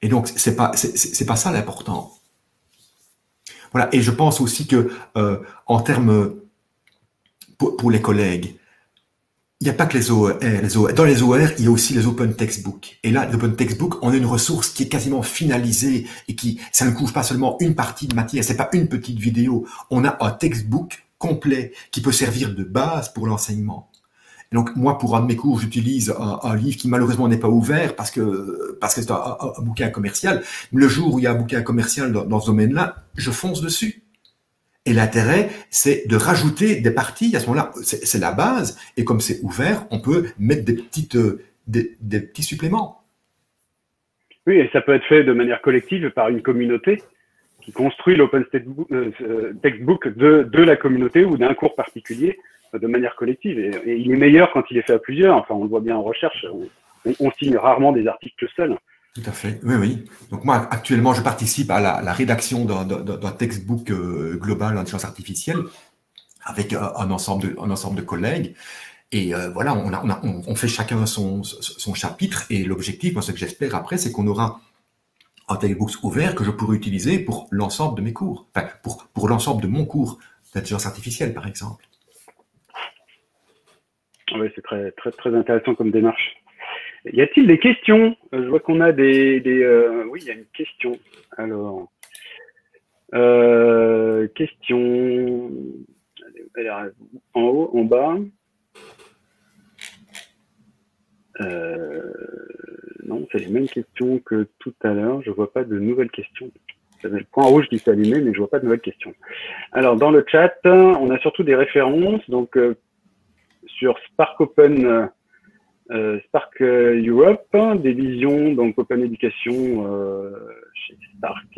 Et donc, c'est pas ça l'important. Voilà. Et je pense aussi que, en termes, pour les collègues, il n'y a pas que les OER, Dans les OER, il y a aussi les Open Textbook. Et là, l'Open Textbook, on a une ressource qui est quasiment finalisée et ça ne couvre pas seulement une partie de matière, c'est pas une petite vidéo. On a un textbook complet qui peut servir de base pour l'enseignement. Donc, moi, pour un de mes cours, j'utilise un livre qui malheureusement n'est pas ouvert parce que c'est un bouquin commercial. Le jour où il y a un bouquin commercial dans ce domaine-là, je fonce dessus. Et l'intérêt, c'est de rajouter des parties. À ce moment-là, c'est la base. Et comme c'est ouvert, on peut mettre des petits suppléments. Oui, et ça peut être fait de manière collective par une communauté qui construit l'Open Textbook de la communauté ou d'un cours particulier de manière collective. Et il est meilleur quand il est fait à plusieurs. Enfin, on le voit bien en recherche. On signe rarement des articles seuls. Tout à fait, oui, oui. Donc moi, actuellement, je participe à la rédaction d'un textbook global en sciences artificielles avec un ensemble de collègues. Et voilà, on fait chacun son chapitre. Et l'objectif, moi, ce que j'espère après, c'est qu'on aura un textbook ouvert que je pourrai utiliser pour l'ensemble de mes cours. Enfin, pour l'ensemble de mon cours d'intelligence artificielle, par exemple. Oui, c'est très, très, très intéressant comme démarche. Y a-t-il des questions? Je vois qu'on a oui, il y a une question. Alors, question. Elle est en haut, en bas. Non, c'est les mêmes questions que tout à l'heure. Je vois pas de nouvelles questions. J'avais le point rouge qui s'est allumé, mais je vois pas de nouvelles questions. Alors, dans le chat, on a surtout des références. Donc, sur Spark Open. Spark Europe, des visions, donc Open Education chez Spark.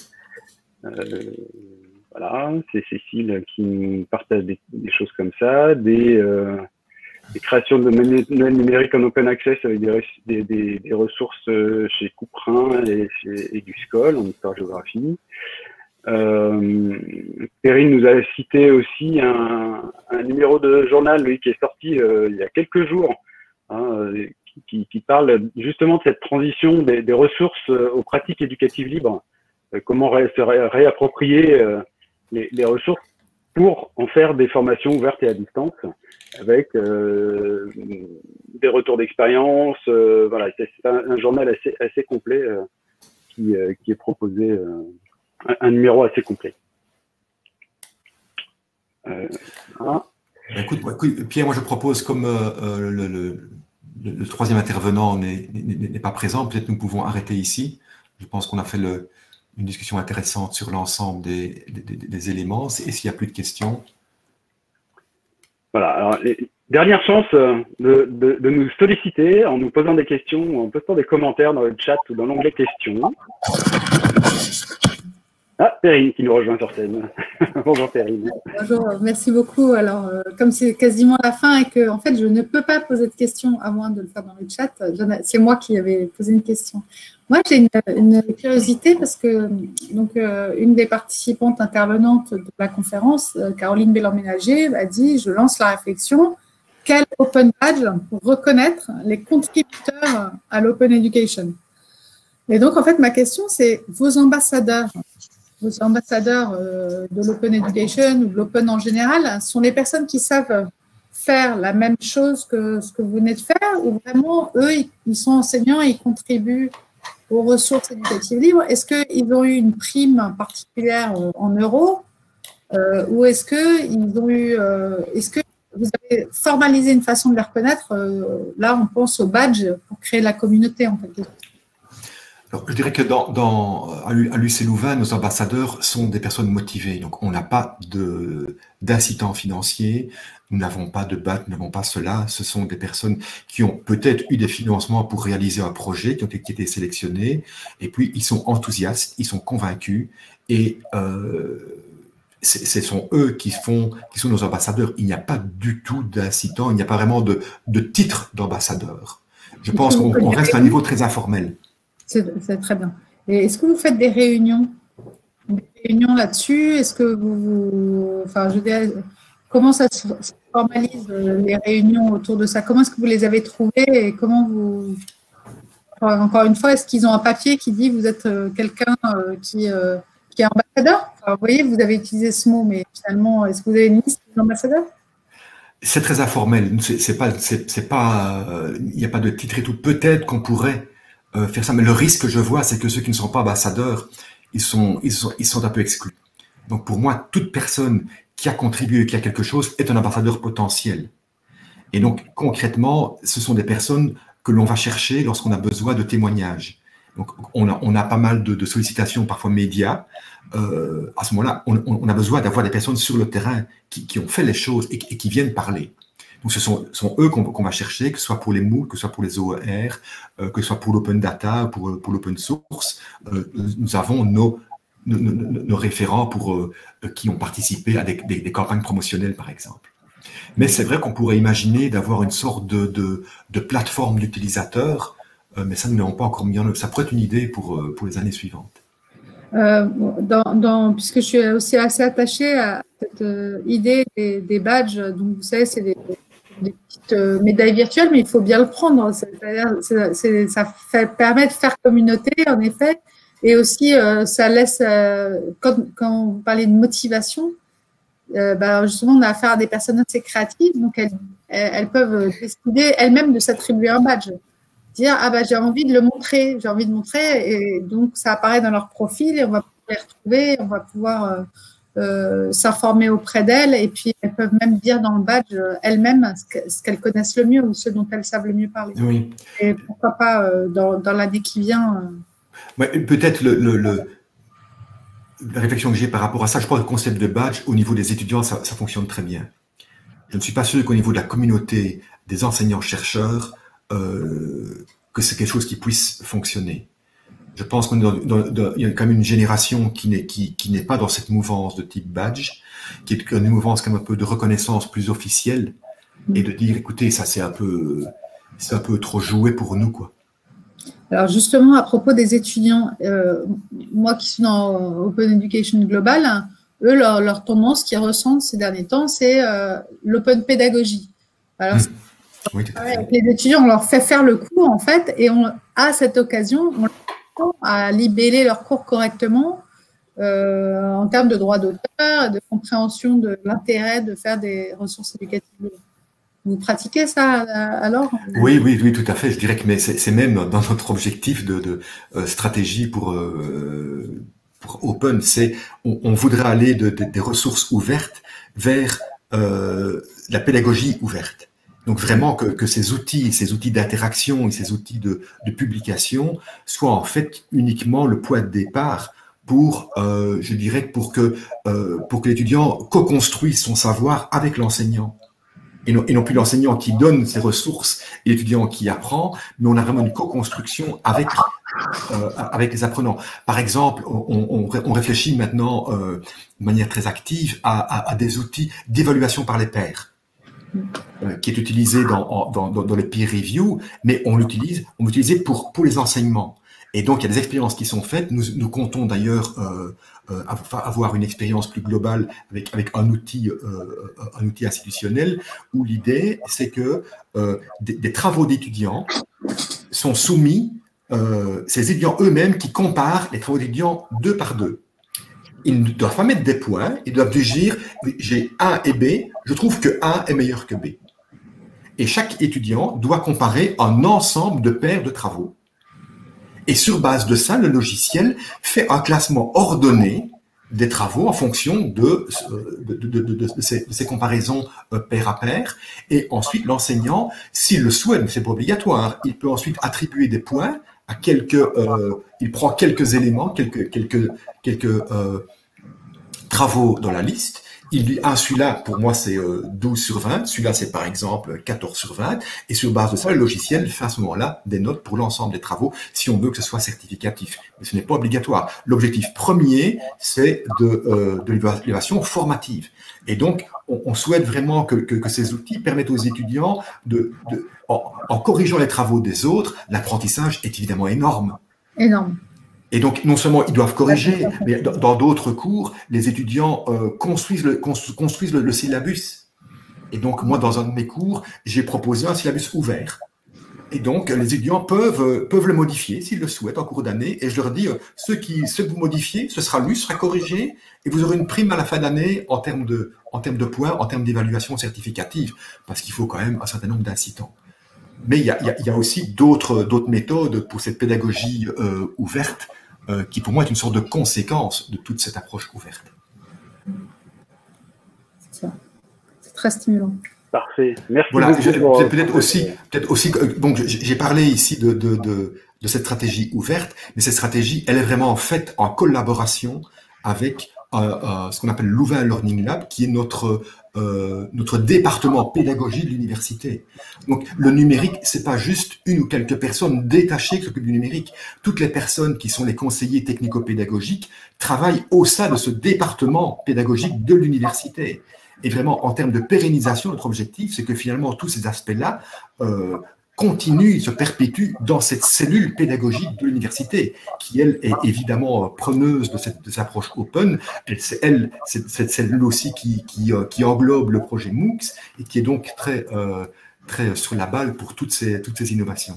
Voilà, c'est Cécile qui nous partage des choses comme ça, des créations de manuels numériques en Open Access avec des ressources chez Couperin et du SCOL en histoire-géographie. Perrine nous a cité aussi un numéro de journal, lui, qui est sorti il y a quelques jours, qui parle justement de cette transition des ressources aux pratiques éducatives libres, comment se réapproprier les ressources pour en faire des formations ouvertes et à distance, avec des retours d'expérience. Voilà, c'est un journal assez complet qui est proposé, un numéro assez complet. Voilà. Écoute, Pierre, moi je propose, comme le troisième intervenant n'est pas présent, peut-être nous pouvons arrêter ici. Je pense qu'on a fait une discussion intéressante sur l'ensemble des éléments. Et s'il n'y a plus de questions? Voilà, alors dernière chance de nous solliciter en nous posant des questions ou en postant des commentaires dans le chat ou dans l'onglet questions. Ah, Perrine qui nous rejoint sur scène. Bonjour Perrine. Bonjour, merci beaucoup. Alors, comme c'est quasiment la fin et que en fait, je ne peux pas poser de questions à moins de le faire dans le chat, c'est moi qui avais posé une question. Moi, j'ai une curiosité parce que donc, une des participantes intervenantes de la conférence, Caroline Bélan-Ménager, a dit « Je lance la réflexion, quel Open Badge pour reconnaître les contributeurs à l'Open Education ?» Et donc, en fait, ma question, c'est vos ambassadeurs de l'Open Education ou de l'Open en général sont les personnes qui savent faire la même chose que ce que vous venez de faire ou vraiment, eux, ils sont enseignants et ils contribuent aux ressources éducatives libres? Est-ce qu'ils ont eu une prime particulière en euros ou est-ce que vous avez formalisé une façon de les reconnaître? Là, on pense au badge pour créer la communauté, en fait. Alors, je dirais que à l'UC Louvain, nos ambassadeurs sont des personnes motivées. Donc, on n'a pas d'incitant financier, nous n'avons pas de badge, nous n'avons pas cela. Ce sont des personnes qui ont peut-être eu des financements pour réaliser un projet, qui ont été sélectionnés, et puis ils sont enthousiastes, ils sont convaincus, et ce sont eux qui sont nos ambassadeurs. Il n'y a pas du tout d'incitant, il n'y a pas vraiment de titre d'ambassadeur. Je pense qu'on reste à un niveau très informel. C'est très bien. Et est-ce que vous faites des réunions là-dessus? Est-ce que enfin, je veux dire, comment ça se formalise les réunions autour de ça? Comment est-ce que vous les avez trouvées et comment vous encore une fois, est-ce qu'ils ont un papier qui dit vous êtes quelqu'un qui est ambassadeur? Enfin, vous voyez, vous avez utilisé ce mot, mais finalement, est-ce que vous avez une liste d'ambassadeurs? C'est très informel. Il n'y a pas de titre et tout. Peut-être qu'on pourrait faire ça, mais le risque que je vois, c'est que ceux qui ne sont pas ambassadeurs, ils sont un peu exclus. Donc pour moi, toute personne qui a contribué, qui a quelque chose, est un ambassadeur potentiel. Et donc concrètement, ce sont des personnes que l'on va chercher lorsqu'on a besoin de témoignages. Donc on a pas mal de sollicitations, parfois médias. À ce moment-là, on a besoin d'avoir des personnes sur le terrain qui ont fait les choses et qui viennent parler. Donc ce sont eux qu'on va chercher, que ce soit pour les MOOC, que ce soit pour les OER, que ce soit pour l'open data, pour l'open source. Nous avons nos référents qui ont participé à des campagnes promotionnelles, par exemple. Mais c'est vrai qu'on pourrait imaginer d'avoir une sorte de plateforme d'utilisateurs, mais ça, nous n'avons pas encore mis en œuvre. Ça pourrait être une idée pour les années suivantes. Puisque je suis aussi assez attachée à cette idée des badges, donc vous savez, c'est des petites médailles virtuelles, mais il faut bien le prendre. Ça permet de faire communauté, en effet, et aussi ça laisse, quand vous parlez de motivation, justement, on a affaire à des personnes assez créatives, donc elles peuvent décider elles-mêmes de s'attribuer un badge. Dire, j'ai envie de le montrer, et donc ça apparaît dans leur profil, et on va pouvoir les retrouver, on va pouvoir s'informer auprès d'elles, et puis elles peuvent même dire dans le badge elles-mêmes ce qu'elles connaissent le mieux, ou ce dont elles savent le mieux parler. Oui. Et pourquoi pas dans l'année qui vient. Ouais, peut-être la réflexion que j'ai par rapport à ça, je crois que le concept de badge, au niveau des étudiants, ça fonctionne très bien. Je ne suis pas sûr qu'au niveau de la communauté des enseignants-chercheurs, que c'est quelque chose qui puisse fonctionner. Je pense qu'il y a quand même une génération qui n'est pas dans cette mouvance de type badge, qui est une mouvance comme un peu de reconnaissance plus officielle, et de dire, écoutez, ça c'est un peu trop joué pour nous, quoi. Alors justement, à propos des étudiants, moi qui suis dans Open Education Global, eux, leur tendance qu'ils ressentent ces derniers temps, c'est l'open pédagogie. Alors, oui, tout à fait. Avec les étudiants, on leur fait faire le cours, en fait, et à cette occasion, on leur apprend à libeller leur cours correctement en termes de droit d'auteur, de compréhension de l'intérêt de faire des ressources éducatives. Vous pratiquez ça alors? Oui, tout à fait. Je dirais que c'est même dans notre objectif de stratégie pour Open, on voudrait aller des ressources ouvertes vers la pédagogie ouverte. Donc vraiment que ces outils d'interaction et ces outils de publication soient en fait uniquement le point de départ pour, je dirais, pour que l'étudiant co-construise son savoir avec l'enseignant. Et non plus l'enseignant qui donne ses ressources et l'étudiant qui apprend, mais on a vraiment une co-construction avec les apprenants. Par exemple, on réfléchit maintenant de manière très active à des outils d'évaluation par les pairs, qui est utilisé dans les peer review, mais on l'utilise pour les enseignements. Et donc, il y a des expériences qui sont faites. Nous comptons d'ailleurs avoir une expérience plus globale avec un outil institutionnel où l'idée, c'est que des travaux d'étudiants sont soumis, ces étudiants eux-mêmes qui comparent les travaux d'étudiants deux par deux. Ils ne doivent pas mettre des points, ils doivent dire j'ai A et B, je trouve que A est meilleur que B. Et chaque étudiant doit comparer un ensemble de paires de travaux. Et sur base de ça, le logiciel fait un classement ordonné des travaux en fonction de ces comparaisons pair à pair. Et ensuite, l'enseignant, s'il le souhaite, mais c'est pas obligatoire, il peut ensuite attribuer des points à il prend quelques éléments, quelques travaux dans la liste. Il dit, celui-là, pour moi, c'est 12 sur 20. Celui-là, c'est par exemple 14 sur 20. Et sur base de ça, le logiciel fait à ce moment-là des notes pour l'ensemble des travaux, si on veut que ce soit certificatif. Mais ce n'est pas obligatoire. L'objectif premier, c'est de l'évaluation formative. Et donc, on souhaite vraiment que ces outils permettent aux étudiants en corrigeant les travaux des autres, l'apprentissage est évidemment énorme. Énorme. Et donc, non seulement ils doivent corriger, mais dans d'autres cours, les étudiants construisent le syllabus. Et donc, moi, dans un de mes cours, j'ai proposé un syllabus ouvert. Et donc, les étudiants peuvent le modifier s'ils le souhaitent en cours d'année. Et je leur dis, ce que vous modifiez, ce sera lu, ce sera corrigé, et vous aurez une prime à la fin d'année en termes de points, en termes d'évaluation certificative, parce qu'il faut quand même un certain nombre d'incitants. Mais il y a aussi d'autres méthodes pour cette pédagogie ouverte, qui pour moi est une sorte de conséquence de toute cette approche ouverte. C'est ça. C'est très stimulant. Parfait. Merci voilà, beaucoup. Peut-être aussi, donc j'ai parlé ici de cette stratégie ouverte, mais cette stratégie, elle est vraiment faite en collaboration avec ce qu'on appelle l'Louvain Learning Lab, qui est notre département pédagogie de l'université. Donc le numérique, c'est pas juste une ou quelques personnes détachées qui s'occupent du numérique. Toutes les personnes qui sont les conseillers technico-pédagogiques travaillent au sein de ce département pédagogique de l'université. Et vraiment, en termes de pérennisation, notre objectif, c'est que finalement, tous ces aspects-là continuent, se perpétuent dans cette cellule pédagogique de l'université, qui, elle, est évidemment preneuse de cette approche open. C'est cette cellule aussi qui englobe le projet MOOCs et qui est donc très sur la balle pour toutes ces innovations.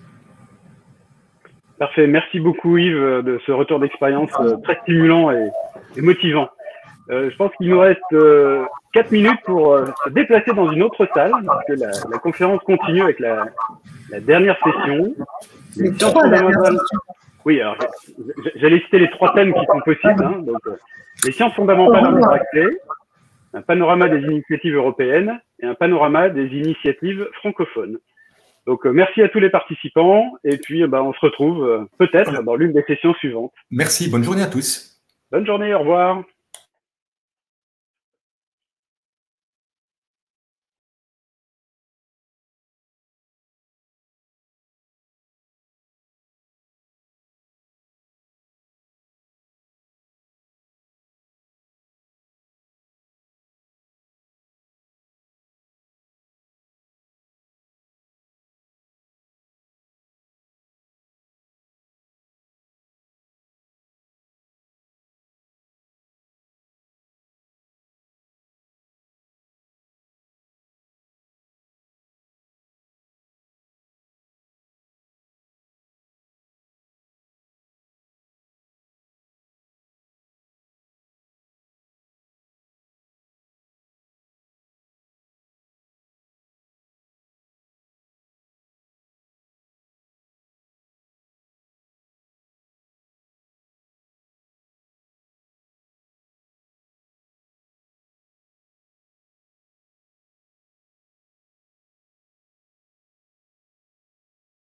Parfait. Merci beaucoup, Yves, de ce retour d'expérience très stimulant et motivant. Je pense qu'il nous reste 4 minutes pour se déplacer dans une autre salle, parce que la conférence continue avec la dernière session. Les 3 dernières sessions. Oui, alors j'allais citer les 3 thèmes qui sont possibles. Hein, donc, les sciences fondamentales en libre accès, un panorama des initiatives européennes et un panorama des initiatives francophones. Donc, merci à tous les participants et puis on se retrouve peut-être dans l'une des sessions suivantes. Merci, bonne journée à tous. Bonne journée, au revoir.